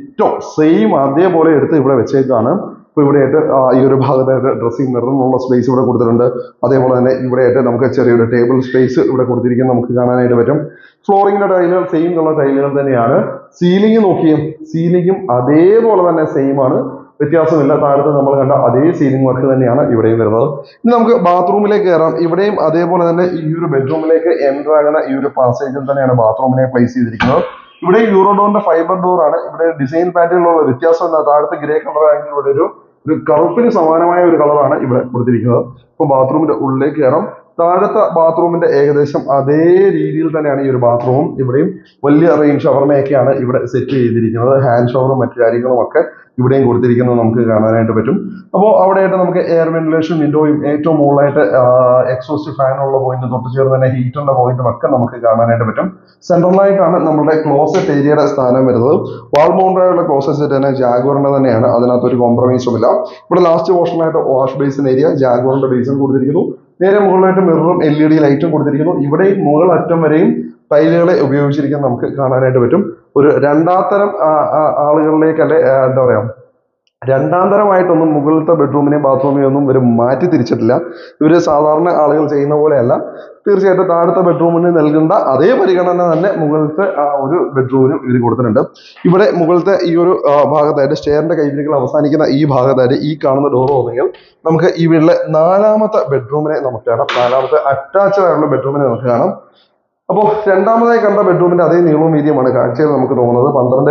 സെയിം അതേപോലെ എടുത്ത് ഇവിടെ വെച്ചേക്കാണ്. ഇപ്പൊ ഇവിടെയായിട്ട് ഈ ഒരു ഭാഗത്തായിട്ട് ഡ്രസ്സിംഗ് മിററിനുള്ള സ്പേസ് ഇവിടെ കൊടുത്തിട്ടുണ്ട്. അതേപോലെ തന്നെ ഇവിടെയായിട്ട് നമുക്ക് ചെറിയൊരു ടേബിൾ സ്പേസ് ഇവിടെ കൊടുത്തിരിക്കുന്നത് നമുക്ക് കാണാനായിട്ട് പറ്റും. ഫ്ലോറിങ്ങിന്റെ ടൈലുകൾ സെയിം കളർ ടൈലുകൾ തന്നെയാണ്. സീലിംഗ് നോക്കിയും സീലിംഗും അതേപോലെ തന്നെ സെയിം ആണ്, വ്യത്യാസമില്ല. താഴത്ത് നമ്മൾ കണ്ട അതേ സീലിംഗ് വർക്ക് തന്നെയാണ് ഇവിടെയും വരുന്നത്. ഇനി നമുക്ക് ബാത്റൂമിലേക്ക് കയറാം. ഇവിടെയും അതേപോലെ തന്നെ ഈ ഒരു ബെഡ്റൂമിലേക്ക് എൻ്റർ ആകുന്ന ഈ ഒരു പാസേജിൽ തന്നെയാണ് ബാത്റൂമിനെ പ്ലേസ് ചെയ്തിരിക്കുന്നത്. ഇവിടെ യൂറോഡോറിന്റെ ഫൈബർ ഡോർ ആണ്. ഇവിടെ ഡിസൈൻ പാറ്റേണിലുള്ള വ്യത്യാസം എന്താ, താഴത്തെ ഗ്രേ കളർ ആണെങ്കിൽ ഇവിടെ ഒരു കറുപ്പിന് സമാനമായ ഒരു കളറാണ് ഇവിടെ കൊടുത്തിരിക്കുന്നത്. ഇപ്പൊ ബാത്റൂമിന്റെ ഉള്ളിലേക്ക് കയറാം. താഴത്തെ ബാത്റൂമിന്റെ ഏകദേശം അതേ രീതിയിൽ തന്നെയാണ് ഈ ഒരു ബാത്റൂമും. ഇവിടെയും വലിയ റെയിൻ ഷവറിനെയൊക്കെയാണ് ഇവിടെ സെറ്റ് ചെയ്തിരിക്കുന്നത്. ഹാൻഡ് ഷവറും മറ്റു കാര്യങ്ങളും ഒക്കെ ഇവിടെയും കൊടുത്തിരിക്കുന്നത് നമുക്ക് കാണാനായിട്ട് പറ്റും. അപ്പോൾ അവിടെയായിട്ട് നമുക്ക് എയർ വെന്റിലേഷൻ വിൻഡോയും ഏറ്റവും മുകളിലായിട്ട് എക്സോസ്റ്റ് ഫാനുള്ള പോയിന്റ് തൊട്ട് ചേർന്ന് തന്നെ ഹീറ്ററിന്റെ പോയിന്റും ഒക്കെ നമുക്ക് കാണാനായിട്ട് പറ്റും. സെൻട്രലായിട്ടാണ് നമ്മുടെ ക്ലോസറ്റ് ഏരിയയുടെ സ്ഥാനം വരുന്നത്. വാൾ മൗണ്ടഡായുള്ള ക്ലോസറ്റ് സെറ്റ് തന്നെ ജാഗ്വറിന്റെ തന്നെയാണ്, അതിനകത്ത് ഒരു കോംപ്രമൈസും ഇല്ല. ഇവിടെ ലാസ്റ്റ് പോർഷനായിട്ട് വാഷ് ബേസിൻ ഏരിയ ജാഗ്വറിന്റെ ബേസും കൊടുത്തിരിക്കുന്നു. നേരെ മുകളിലായിട്ട് മിററും LED ലൈറ്റും കൊടുത്തിരിക്കുന്നു. ഇവിടെയും മുകൾ അറ്റം വരെയും ടൈലുകളെ ഉപയോഗിച്ചിരിക്കാൻ നമുക്ക് കാണാനായിട്ട് പറ്റും. ഒരു രണ്ടാം തരം ആളുകളിലേക്ക് അല്ലെ എന്താ പറയാ, രണ്ടാം തരമായിട്ടൊന്നും മുകളിലത്തെ ബെഡ്റൂമിനെയും ബാത്റൂമിനെയും ഒന്നും ഇവർ മാറ്റി തിരിച്ചിട്ടില്ല. ഇവർ സാധാരണ ആളുകൾ ചെയ്യുന്ന പോലെയല്ല. തീർച്ചയായിട്ടും താഴത്തെ ബെഡ്റൂമിന് നൽകേണ്ട അതേ പരിഗണന തന്നെ മുകളിലത്തെ ഒരു ബെഡ്റൂമിനും ഇവർ കൊടുത്തിട്ടുണ്ട്. ഇവിടെ മുകളിലത്തെ ഈ ഒരു ഭാഗത്തായിട്ട് സ്റ്റെയറിന്റെ കൈവരികൾ അവസാനിക്കുന്ന ഈ ഭാഗത്തായിട്ട് ഈ കാണുന്ന ഡോർ തുറന്നെങ്കിൽ നമുക്ക് ഈ വീട്ടിലെ 4ാമത്തെ ബെഡ്റൂമിനെ നമുക്ക് കാണാം. 4ാമത്തെ അറ്റാച്ച്ഡ് ആയിട്ടുള്ള ബെഡ്റൂമിനെ നമുക്ക് കാണാം. അപ്പോൾ രണ്ടാമതായി കണ്ട ബെഡ്റൂമിന്റെ അതേ നീളവും വീതിയുമാണ് കാഴ്ചയിൽ നമുക്ക് തോന്നുന്നത്.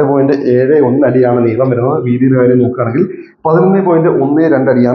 12.71 അടിയാണ് നീളം വരുന്നത്. വീതിയുടെ കാര്യം നോക്കുകയാണെങ്കിൽ 11.12 അടിയാണ്.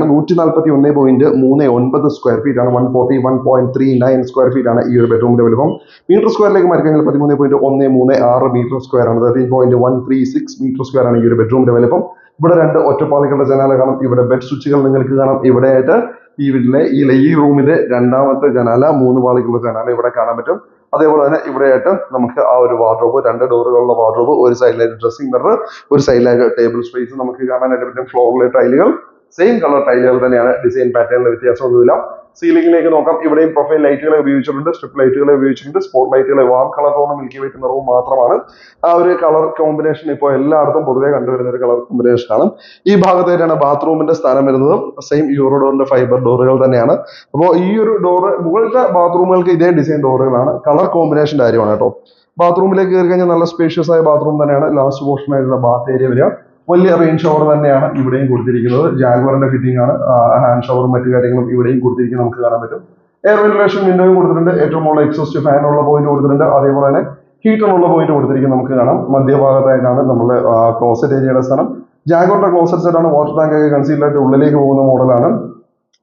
141.39 സ്ക്വയർ ഫീറ്റ് ആണ്. 141.39 സ്ക്വയർ ഫീറ്റ് ആണ് ഈ ഒരു ബെഡ്റൂമിന്റെ വലുപ്പം. മീറ്റർ സ്ക്വയറിലേക്ക് മറിക്കഴിഞ്ഞാൽ 13.136 മീറ്റർ സ്ക്വയർ ആണ്. 13.136 മീറ്റർ സ്ക്വയർ ആണ് ഈ ഒരു ബെഡ്റൂമിന്റെ വലുപ്പം. ഇവിടെ 2 ഒറ്റപ്പാളികളുടെ ജനാല കാണാം. ഇവിടെ ബെഡ് സ്വിച്ചുകൾ നിങ്ങൾക്ക് കാണാം. ഇവിടെയായിട്ട് ഈ വീട്ടിലെ ഈ റൂമിന്റെ 2ാമത്തെ ജനാല, 3 പാളികളുടെ ജനാല ഇവിടെ കാണാൻ പറ്റും. അതേപോലെ തന്നെ ഇവിടെയായിട്ട് നമുക്ക് ആ ഒരു വാർഡ്രോബ്, 2 ഡോറുകളുള്ള വാർഡ്രോബ്, ഒരു സൈഡിലായിട്ട് ഡ്രസ്സിംഗ് മിറർ, ഒരു സൈഡിലായിട്ട് ടേബിൾ സ്പേസ് നമുക്ക് കാണാനായിട്ട് പറ്റും. ഫ്ലോറിലെ ടൈലുകൾ സെയിം കളർ ടൈലുകൾ തന്നെയാണ്. ഡിസൈൻ പാറ്റേണിൽ വ്യത്യാസമൊന്നുമില്ല. സീലിംഗിലേക്ക് നോക്കാം. ഇവിടെയും പ്രൊഫൈൽ ലൈറ്റുകളെ ഉപയോഗിച്ചിട്ടുണ്ട്, സ്ട്രിപ്പ് ലൈറ്റുകളെ ഉപയോഗിച്ചിട്ടുണ്ട്. സ്പോട്ട് ലൈറ്റുകളെ വാം കളർ ടോണും മിൽക്കി വൈറ്റ് നിറവും മാത്രമാണ്. ആ ഒരു കളർ കോമ്പിനേഷൻ ഇപ്പോൾ എല്ലായിടത്തും പൊതുവെ കണ്ടുവരുന്ന ഒരു കളർ കോമ്പിനേഷൻ ആണ്. ഈ ഭാഗത്തായിട്ടാണ് ബാത്റൂമിന്റെ സ്ഥാനം വരുന്നത്. സെയിം യൂറോഡോറിന്റെ ഫൈബർ ഡോറുകൾ തന്നെയാണ്. അപ്പോൾ ഈ ഒരു ഡോറ് മുകളിലത്തെ ബാത്റൂമുകൾക്ക് ഇതേ ഡിസൈൻ ഡോറുകളാണ്. കളർ കോമ്പിനേഷന്റെ കാര്യമാണ് കേട്ടോ. ബാത്റൂമിലേക്ക് കയറി കഴിഞ്ഞാൽ നല്ല സ്പേഷ്യസ് ആയ ബാത്റൂം തന്നെയാണ്. ലാസ്റ്റ് പോർഷൻ ആയിട്ടുള്ള ബാത്ത് ഏരിയ വരിക. വലിയ റെയിൻ ഷവർ തന്നെയാണ് ഇവിടെയും കൊടുത്തിരിക്കുന്നത്. ജാഗ്വറിന്റെ ഫിറ്റിംഗ് ആണ്. ഹാൻഡ് ഷവറും മറ്റു കാര്യങ്ങളും ഇവിടെയും കൊടുത്തിരിക്കുന്നത് നമുക്ക് കാണാൻ പറ്റും. എയർ വെന്റിലേഷൻ വിൻഡോയും കൊടുത്തിട്ടുണ്ട്. ഏറ്റവും മുകളിൽ എക്സോസ്റ്റ് ഫാനുള്ള പോയിന്റ് കൊടുത്തിട്ടുണ്ട്. അതേപോലെ തന്നെ ഹീറ്ററിനുള്ള പോയിന്റ് കൊടുത്തിരിക്കുന്നത് നമുക്ക് കാണാം. മധ്യഭാഗത്തായിട്ടാണ് നമ്മുടെ ക്ലോസറ്റ് ഏരിയയുടെ സ്ഥാനം. ജാഗ്വറിന്റെ ക്ലോസറ്റ് സെറ്റ് ആണ്. വാട്ടർ ടാങ്ക് ഒക്കെ കൺസീൽഡ് ആയിട്ട് ഉള്ളിലേക്ക് പോകുന്ന മോഡലാണ്.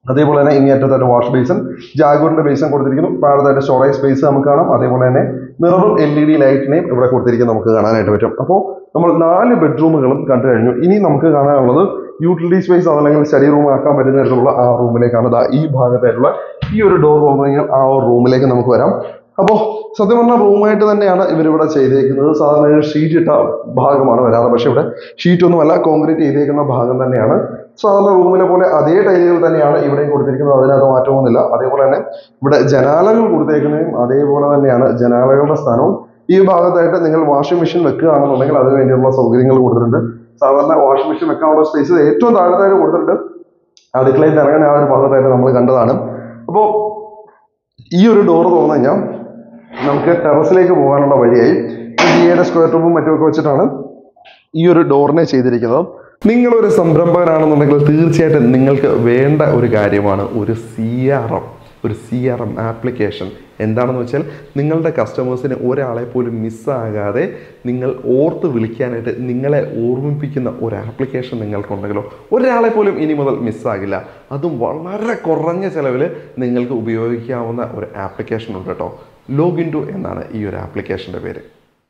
അതേപോലെ തന്നെ ഇങ്ങേറ്റത്തായിട്ട് വാഷ് ബേസിൻ, ജാഗൂറിന്റെ ബേസിൻ കൊടുത്തിരിക്കുന്നു. താഴത്തായിട്ട് സ്റ്റോറേജ് സ്പേസ് നമുക്ക് കാണാം. അതേപോലെ തന്നെ മിററും LED ലൈറ്റിനെയും ഇവിടെ കൊടുത്തിരിക്കുന്നത് നമുക്ക് കാണാനായിട്ട് പറ്റും. അപ്പോൾ നമ്മൾ 4 ബെഡ്റൂമുകളും കണ്ടു കഴിഞ്ഞു. ഇനി നമുക്ക് കാണാനുള്ളത് യൂട്ടിലിറ്റി സ്പേസ് അല്ലെങ്കിൽ സ്റ്റഡി റൂം ആക്കാൻ പറ്റുന്ന തരത്തിലുള്ള ആ റൂമിലേക്കാണ്. ഈ ഭാഗത്തായിട്ടുള്ള ഈ ഒരു ഡോർ തുറന്നു കഴിഞ്ഞാൽ ആ ഒരു റൂമിലേക്ക് നമുക്ക് വരാം. അപ്പോൾ സത്യം പറഞ്ഞാൽ റൂമായിട്ട് തന്നെയാണ് ഇവരിവിടെ ചെയ്തേക്കുന്നത്. സാധാരണ ഷീറ്റ് ഇട്ട ഭാഗമാണ് വരാറ്, പക്ഷെ ഇവിടെ ഷീറ്റ് ഒന്നുമല്ല, കോൺക്രീറ്റ് ചെയ്തേക്കുന്ന ഭാഗം തന്നെയാണ്. സാധാരണ റൂമിലെ പോലെ അതേ ടൈലുകൾ തന്നെയാണ് ഇവിടെയും കൊടുത്തിരിക്കുന്നത്, അതിനകത്ത് മാറ്റമൊന്നുമില്ല. അതേപോലെ തന്നെ ഇവിടെ ജനാലകൾ കൊടുത്തേക്കുന്നതും അതേപോലെ തന്നെയാണ്. ജനാലകളുടെ സ്ഥാനവും ഈ ഭാഗത്തായിട്ട് നിങ്ങൾ വാഷിംഗ് മെഷീൻ വെക്കുകയാണെന്നുണ്ടെങ്കിൽ അതിന് വേണ്ടിയുള്ള സൗകര്യങ്ങൾ കൊടുത്തിട്ടുണ്ട്. സാധാരണ വാഷിംഗ് മെഷീൻ വെക്കാനുള്ള സ്പേസ് ഏറ്റവും താഴത്തായിട്ട് കൊടുത്തിട്ടുണ്ട്. അടുക്കളയിൽ ഇറങ്ങാൻ ആ ഒരു ഭാഗത്തായിട്ട് നമ്മൾ കണ്ടതാണ്. അപ്പോൾ ഈ ഒരു ഡോർ തുറന്നു കഴിഞ്ഞാൽ നമുക്ക് ടെറസിലേക്ക് പോകാനുള്ള വഴിയായി ജിയുടെ സ്ക്വയർ ട്യൂബും മറ്റുമൊക്കെ വെച്ചിട്ടാണ് ഈ ഒരു ഡോറിനെ ചെയ്തിരിക്കുന്നത്. നിങ്ങളൊരു സംരംഭകനാണെന്നുണ്ടെങ്കിൽ തീർച്ചയായിട്ടും നിങ്ങൾക്ക് വേണ്ട ഒരു കാര്യമാണ് ഒരു CRM ആപ്ലിക്കേഷൻ. എന്താണെന്ന് വെച്ചാൽ നിങ്ങളുടെ കസ്റ്റമേഴ്സിന് ഒരാളെ പോലും മിസ്സാകാതെ നിങ്ങൾ ഓർത്ത് വിളിക്കാനായിട്ട് നിങ്ങളെ ഓർമ്മിപ്പിക്കുന്ന ഒരു ആപ്ലിക്കേഷൻ നിങ്ങൾക്കുണ്ടെങ്കിലോ ഒരാളെ പോലും ഇനി മുതൽ മിസ്സാകില്ല. അതും വളരെ കുറഞ്ഞ ചിലവിൽ നിങ്ങൾക്ക് ഉപയോഗിക്കാവുന്ന ഒരു ആപ്ലിക്കേഷൻ ഉണ്ട് കേട്ടോ. ലോഗിൻ ടു എന്നാണ് ഈ ഒരു ആപ്ലിക്കേഷൻ്റെ പേര്.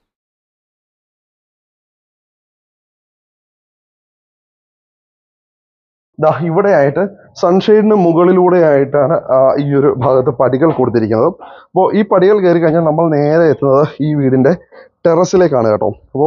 ഇവിടെയായിട്ട് സൺഷെയ്ഡിന് മുകളിലൂടെയായിട്ടാണ് ഈ ഒരു ഭാഗത്ത് പടികൾ കൊടുത്തിരിക്കുന്നത്. അപ്പോൾ ഈ പടികൾ കയറി കഴിഞ്ഞാൽ നമ്മൾ നേരെ എത്തുന്നത് ഈ വീടിൻ്റെ ടെറസിലേക്കാണ് കേട്ടോ. അപ്പോൾ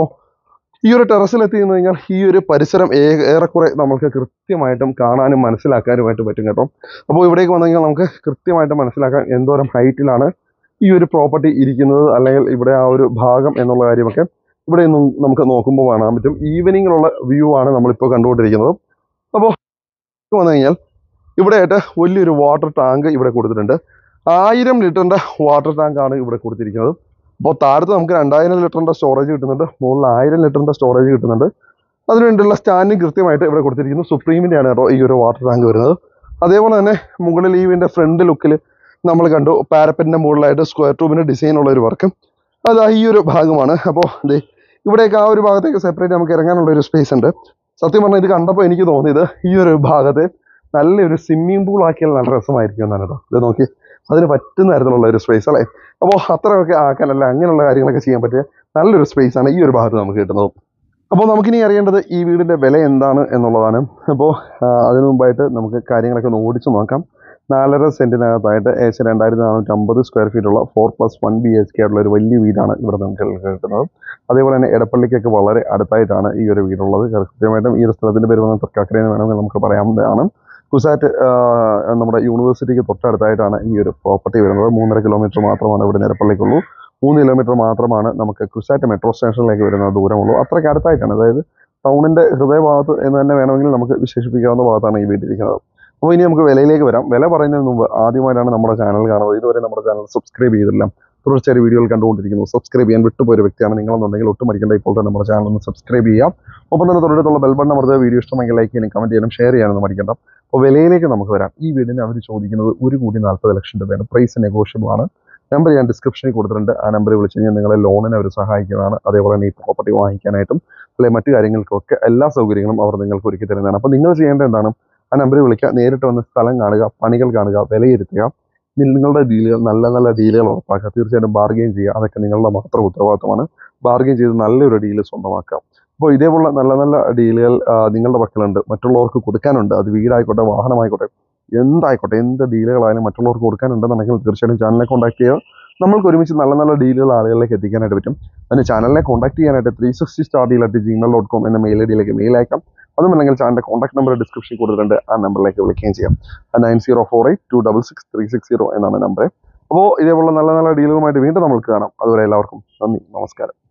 ഈ ഒരു ടെറസിൽ എത്തിയെന്ന് കഴിഞ്ഞാൽ ഈ ഒരു പരിസരം ഏറെക്കുറെ നമുക്ക് കൃത്യമായിട്ടും കാണാനും മനസ്സിലാക്കാനുമായിട്ട് പറ്റും കേട്ടോ. അപ്പോൾ ഇവിടേക്ക് വന്നു കഴിഞ്ഞാൽ നമുക്ക് കൃത്യമായിട്ട് മനസ്സിലാക്കാൻ എന്തോരം ഹൈറ്റിലാണ് ഈ ഒരു പ്രോപ്പർട്ടി ഇരിക്കുന്നത്, അല്ലെങ്കിൽ ഇവിടെ ആ ഒരു ഭാഗം എന്നുള്ള കാര്യമൊക്കെ ഇവിടെ നിന്നും നമുക്ക് നോക്കുമ്പോൾ കാണാൻ പറ്റും. ഈവനിങ്ങിലുള്ള വ്യൂ ആണ് നമ്മളിപ്പോൾ കണ്ടുകൊണ്ടിരിക്കുന്നത്. അപ്പോൾ വന്നു കഴിഞ്ഞാൽ ഇവിടെയായിട്ട് വലിയൊരു വാട്ടർ ടാങ്ക് ഇവിടെ കൊടുത്തിട്ടുണ്ട്. 1000 ലിറ്ററിൻ്റെ വാട്ടർ ടാങ്കാണ് ഇവിടെ കൊടുത്തിരിക്കുന്നത്. അപ്പോൾ താഴത്ത് നമുക്ക് 2000 ലിറ്ററിൻ്റെ സ്റ്റോറേജ് കിട്ടുന്നുണ്ട്, മുകളിൽ 1000 ലിറ്ററിൻ്റെ സ്റ്റോറേജ് കിട്ടുന്നുണ്ട്. അതിനുവേണ്ടിയുള്ള സ്റ്റാൻഡിങ് കൃത്യമായിട്ട് ഇവിടെ കൊടുത്തിരിക്കുന്നു. സുപ്രീമിൻ്റെയാണ് കേട്ടോ ഈ ഒരു വാട്ടർ ടാങ്ക് വരുന്നത്. അതേപോലെ തന്നെ മുകളിൽ ഇതിൻ്റെ ഫ്രണ്ട് ലുക്കിൽ നമ്മൾ കണ്ടു പാരപ്പറ്റിൻ്റെ മുകളിലായിട്ട് സ്ക്വയർ ട്യൂബിൻ്റെ ഡിസൈനുള്ള ഒരു വർക്കും അത് ഈ ഒരു ഭാഗമാണ്. അപ്പോൾ ഇവിടേക്ക് ആ ഒരു ഭാഗത്തേക്ക് സെപ്പറേറ്റ് നമുക്ക് ഇറങ്ങാനുള്ള ഒരു സ്പേസ് ഉണ്ട്. സത്യം പറഞ്ഞാൽ ഇത് കണ്ടപ്പോൾ എനിക്ക് തോന്നിയത് ഈ ഒരു ഭാഗത്ത് നല്ലൊരു സ്വിമ്മിംഗ് പൂൾ ആക്കിയാൽ നല്ല രസമായിരിക്കും എന്നാണ് കേട്ടോ. ഇത് നോക്കി അതിന് പറ്റുന്ന തരത്തിലുള്ള ഒരു സ്പേസ് അല്ലേ. അപ്പോൾ അത്രയൊക്കെ ആക്കാനല്ല അങ്ങനെയുള്ള കാര്യങ്ങളൊക്കെ ചെയ്യാൻ പറ്റിയ നല്ലൊരു സ്പേസാണ് ഈ ഒരു ഭാഗത്ത് നമുക്ക് കിട്ടുന്നത്. അപ്പോൾ നമുക്കിനി അറിയേണ്ടത് ഈ വീടിൻ്റെ വില എന്താണ് എന്നുള്ളതാണ്. അപ്പോൾ അതിനു മുമ്പായിട്ട് നമുക്ക് കാര്യങ്ങളൊക്കെ ഒന്ന് ഓടിച്ചു നോക്കാം. 4.5 സെൻറ്റിനകത്തായിട്ട് ഏകദേശം 2450 സ്ക്വയർ ഫീറ്റുള്ള 4+1 BHK ആയിട്ടുള്ള ഒരു വലിയ വീടാണ് ഇവിടെ നമുക്ക് കിട്ടുന്നത്. അതേപോലെ തന്നെ എടപ്പള്ളിക്കൊക്കെ വളരെ അടുത്തായിട്ടാണ് ഈ ഒരു വീടുള്ളത്. കൃത്യമായിട്ടും ഈ ഒരു സ്ഥലത്തിൻ്റെ പേര് വന്ന് തൃക്കാക്കര എന്ന് വേണമെങ്കിൽ നമുക്ക് പറയാവുന്നതാണ്. കുസാറ്റ് നമ്മുടെ യൂണിവേഴ്സിറ്റിക്ക് തൊട്ടടുത്തായിട്ടാണ് ഈ ഒരു പ്രോപ്പർട്ടി വരുന്നത്. 3.5 കിലോമീറ്റർ മാത്രമാണ് ഇവിടെ എടപ്പള്ളിക്കുള്ളൂ. 3 കിലോമീറ്റർ മാത്രമാണ് നമുക്ക് കുസാറ്റ് മെട്രോ സ്റ്റേഷനിലേക്ക് വരുന്ന ദൂരമുള്ളൂ. അത്രയ്ക്ക് അടുത്തായിട്ടാണ്, അതായത് ടൗണിൻ്റെ ഹൃദയഭാഗത്ത് എന്ന് തന്നെ വേണമെങ്കിൽ നമുക്ക് വിശേഷിപ്പിക്കാവുന്ന ഭാഗത്താണ് ഈ വീട്ടിരിക്കുന്നത്. അപ്പോൾ ഇനി നമുക്ക് വിലയിലേക്ക് വരാം. വില പറയുന്നതിന് മുമ്പ് ആദ്യമായിട്ടാണ് നമ്മുടെ ചാനൽ കാണുന്നത്, ഇതുവരെ നമ്മുടെ ചാനൽ സബ്സ്ക്രൈബ് ചെയ്തില്ല, തുടർച്ചയായി വീഡിയോകൾ കണ്ടുകൊണ്ടിരിക്കുന്നു, സബ്സ്ക്രൈബ് ചെയ്യാൻ വിട്ടുപോയൊരു വ്യക്തിയാണ് നിങ്ങളെന്നുണ്ടെങ്കിൽ ഒട്ടും മടിക്കേണ്ട, ഇപ്പോൾ തന്നെ നമ്മുടെ ചാനൽ ഒന്ന് സബ്സ്ക്രൈബ് ചെയ്യാം. ഒപ്പം തന്നെ തൊട്ടടുത്തുള്ള ബെൽ ബട്ടൺ അമർത്തുക. വീഡിയോ ഇഷ്ടമെങ്കിൽ ലൈക്ക് ചെയ്യാനും കമൻറ്റ് ചെയ്യാനും ഷെയർ ചെയ്യാനൊന്നും മടിക്കേണ്ട. അപ്പോൾ വിലയിലേക്ക് നമുക്ക് വരാം. ഈ വീടിന് അവർ ചോദിക്കുന്നത് 1,40,00,000 രൂപയാണ്. പ്രൈസ് നെഗോഷ്യബിൾ ആണ്. നമ്പർ ഞാൻ ഡിസ്ക്രിപ്ഷനിൽ കൊടുത്തിട്ടുണ്ട്. ആ നമ്പറിൽ വിളിച്ച് കഴിഞ്ഞാൽ നിങ്ങളെ ലോണിന് അവർ സഹായിക്കുന്നതാണ്. അതേപോലെ തന്നെ ഈ പ്രോപ്പർട്ടി വാങ്ങിക്കാനായിട്ടും അല്ലെങ്കിൽ മറ്റു കാര്യങ്ങൾക്കൊക്കെ എല്ലാ സൗകര്യങ്ങളും അവർ നിങ്ങൾക്ക് ഒരുക്കി തരുന്നതാണ്. അപ്പോൾ നിങ്ങൾ ചെയ്യേണ്ടത് എന്താണ്? ആ നമ്പറിൽ വിളിക്കുക, നേരിട്ട് വന്ന് സ്ഥലം കാണുക, പണികൾ കാണുക, വിലയിരുത്തുക, നിങ്ങളുടെ ഡീലുകൾ നല്ല ഡീലുകൾ ഉറപ്പാക്കുക. തീർച്ചയായിട്ടും ബാർഗെയിൻ ചെയ്യുക. അതൊക്കെ നിങ്ങളുടെ മാത്രം ഉത്തരവാദിത്തമാണ്. ബാർഗെയിൻ ചെയ്ത് നല്ലൊരു ഡീല് സ്വന്തമാക്കുക. അപ്പോൾ ഇതേപോലുള്ള നല്ല ഡീലുകൾ നിങ്ങളുടെ പക്കലുണ്ട്, മറ്റുള്ളവർക്ക് കൊടുക്കാനുണ്ട്. അത് വീടായിക്കോട്ടെ, വാഹനമായിക്കോട്ടെ, എന്തായിക്കോട്ടെ, എന്ത് ഡീലുകളായാലും മറ്റുള്ളവർക്ക് കൊടുക്കാനുണ്ടെന്നുണ്ടെങ്കിൽ തീർച്ചയായിട്ടും ചാനലിനെ കോൺടാക്ട് ചെയ്യുക. നമ്മൾക്ക് ഒരുമിച്ച് നല്ല ഡീലുകൾ ആളുകളിലേക്ക് എത്തിക്കാനായിട്ട് പറ്റും. അതിന് ചാനലിനെ കോൺടാക്ട് ചെയ്യാനായിട്ട് 360stardeal@gmail.com എന്ന മെയിൽ ഐഡിയിലേക്ക് മെയിൽ അയക്കാം. അതുമല്ലെങ്കിൽ ചാനലിൻ്റെ കോൺടാക്ട് നമ്പർ ഡിസ്ക്രിപ്ഷനിൽ കൊടുത്തിട്ടുണ്ട്. ആ നമ്പറിലേക്ക് വിളിക്കുകയും ചെയ്യാം. 9048266360 എന്നാണ് നമ്പർ. അപ്പോൾ ഇതേപോലെ നല്ല ഡീലുകളുമായിട്ട് വീണ്ടും നമ്മൾക്ക് കാണാം. അതുവരെ എല്ലാവർക്കും നന്ദി, നമസ്കാരം.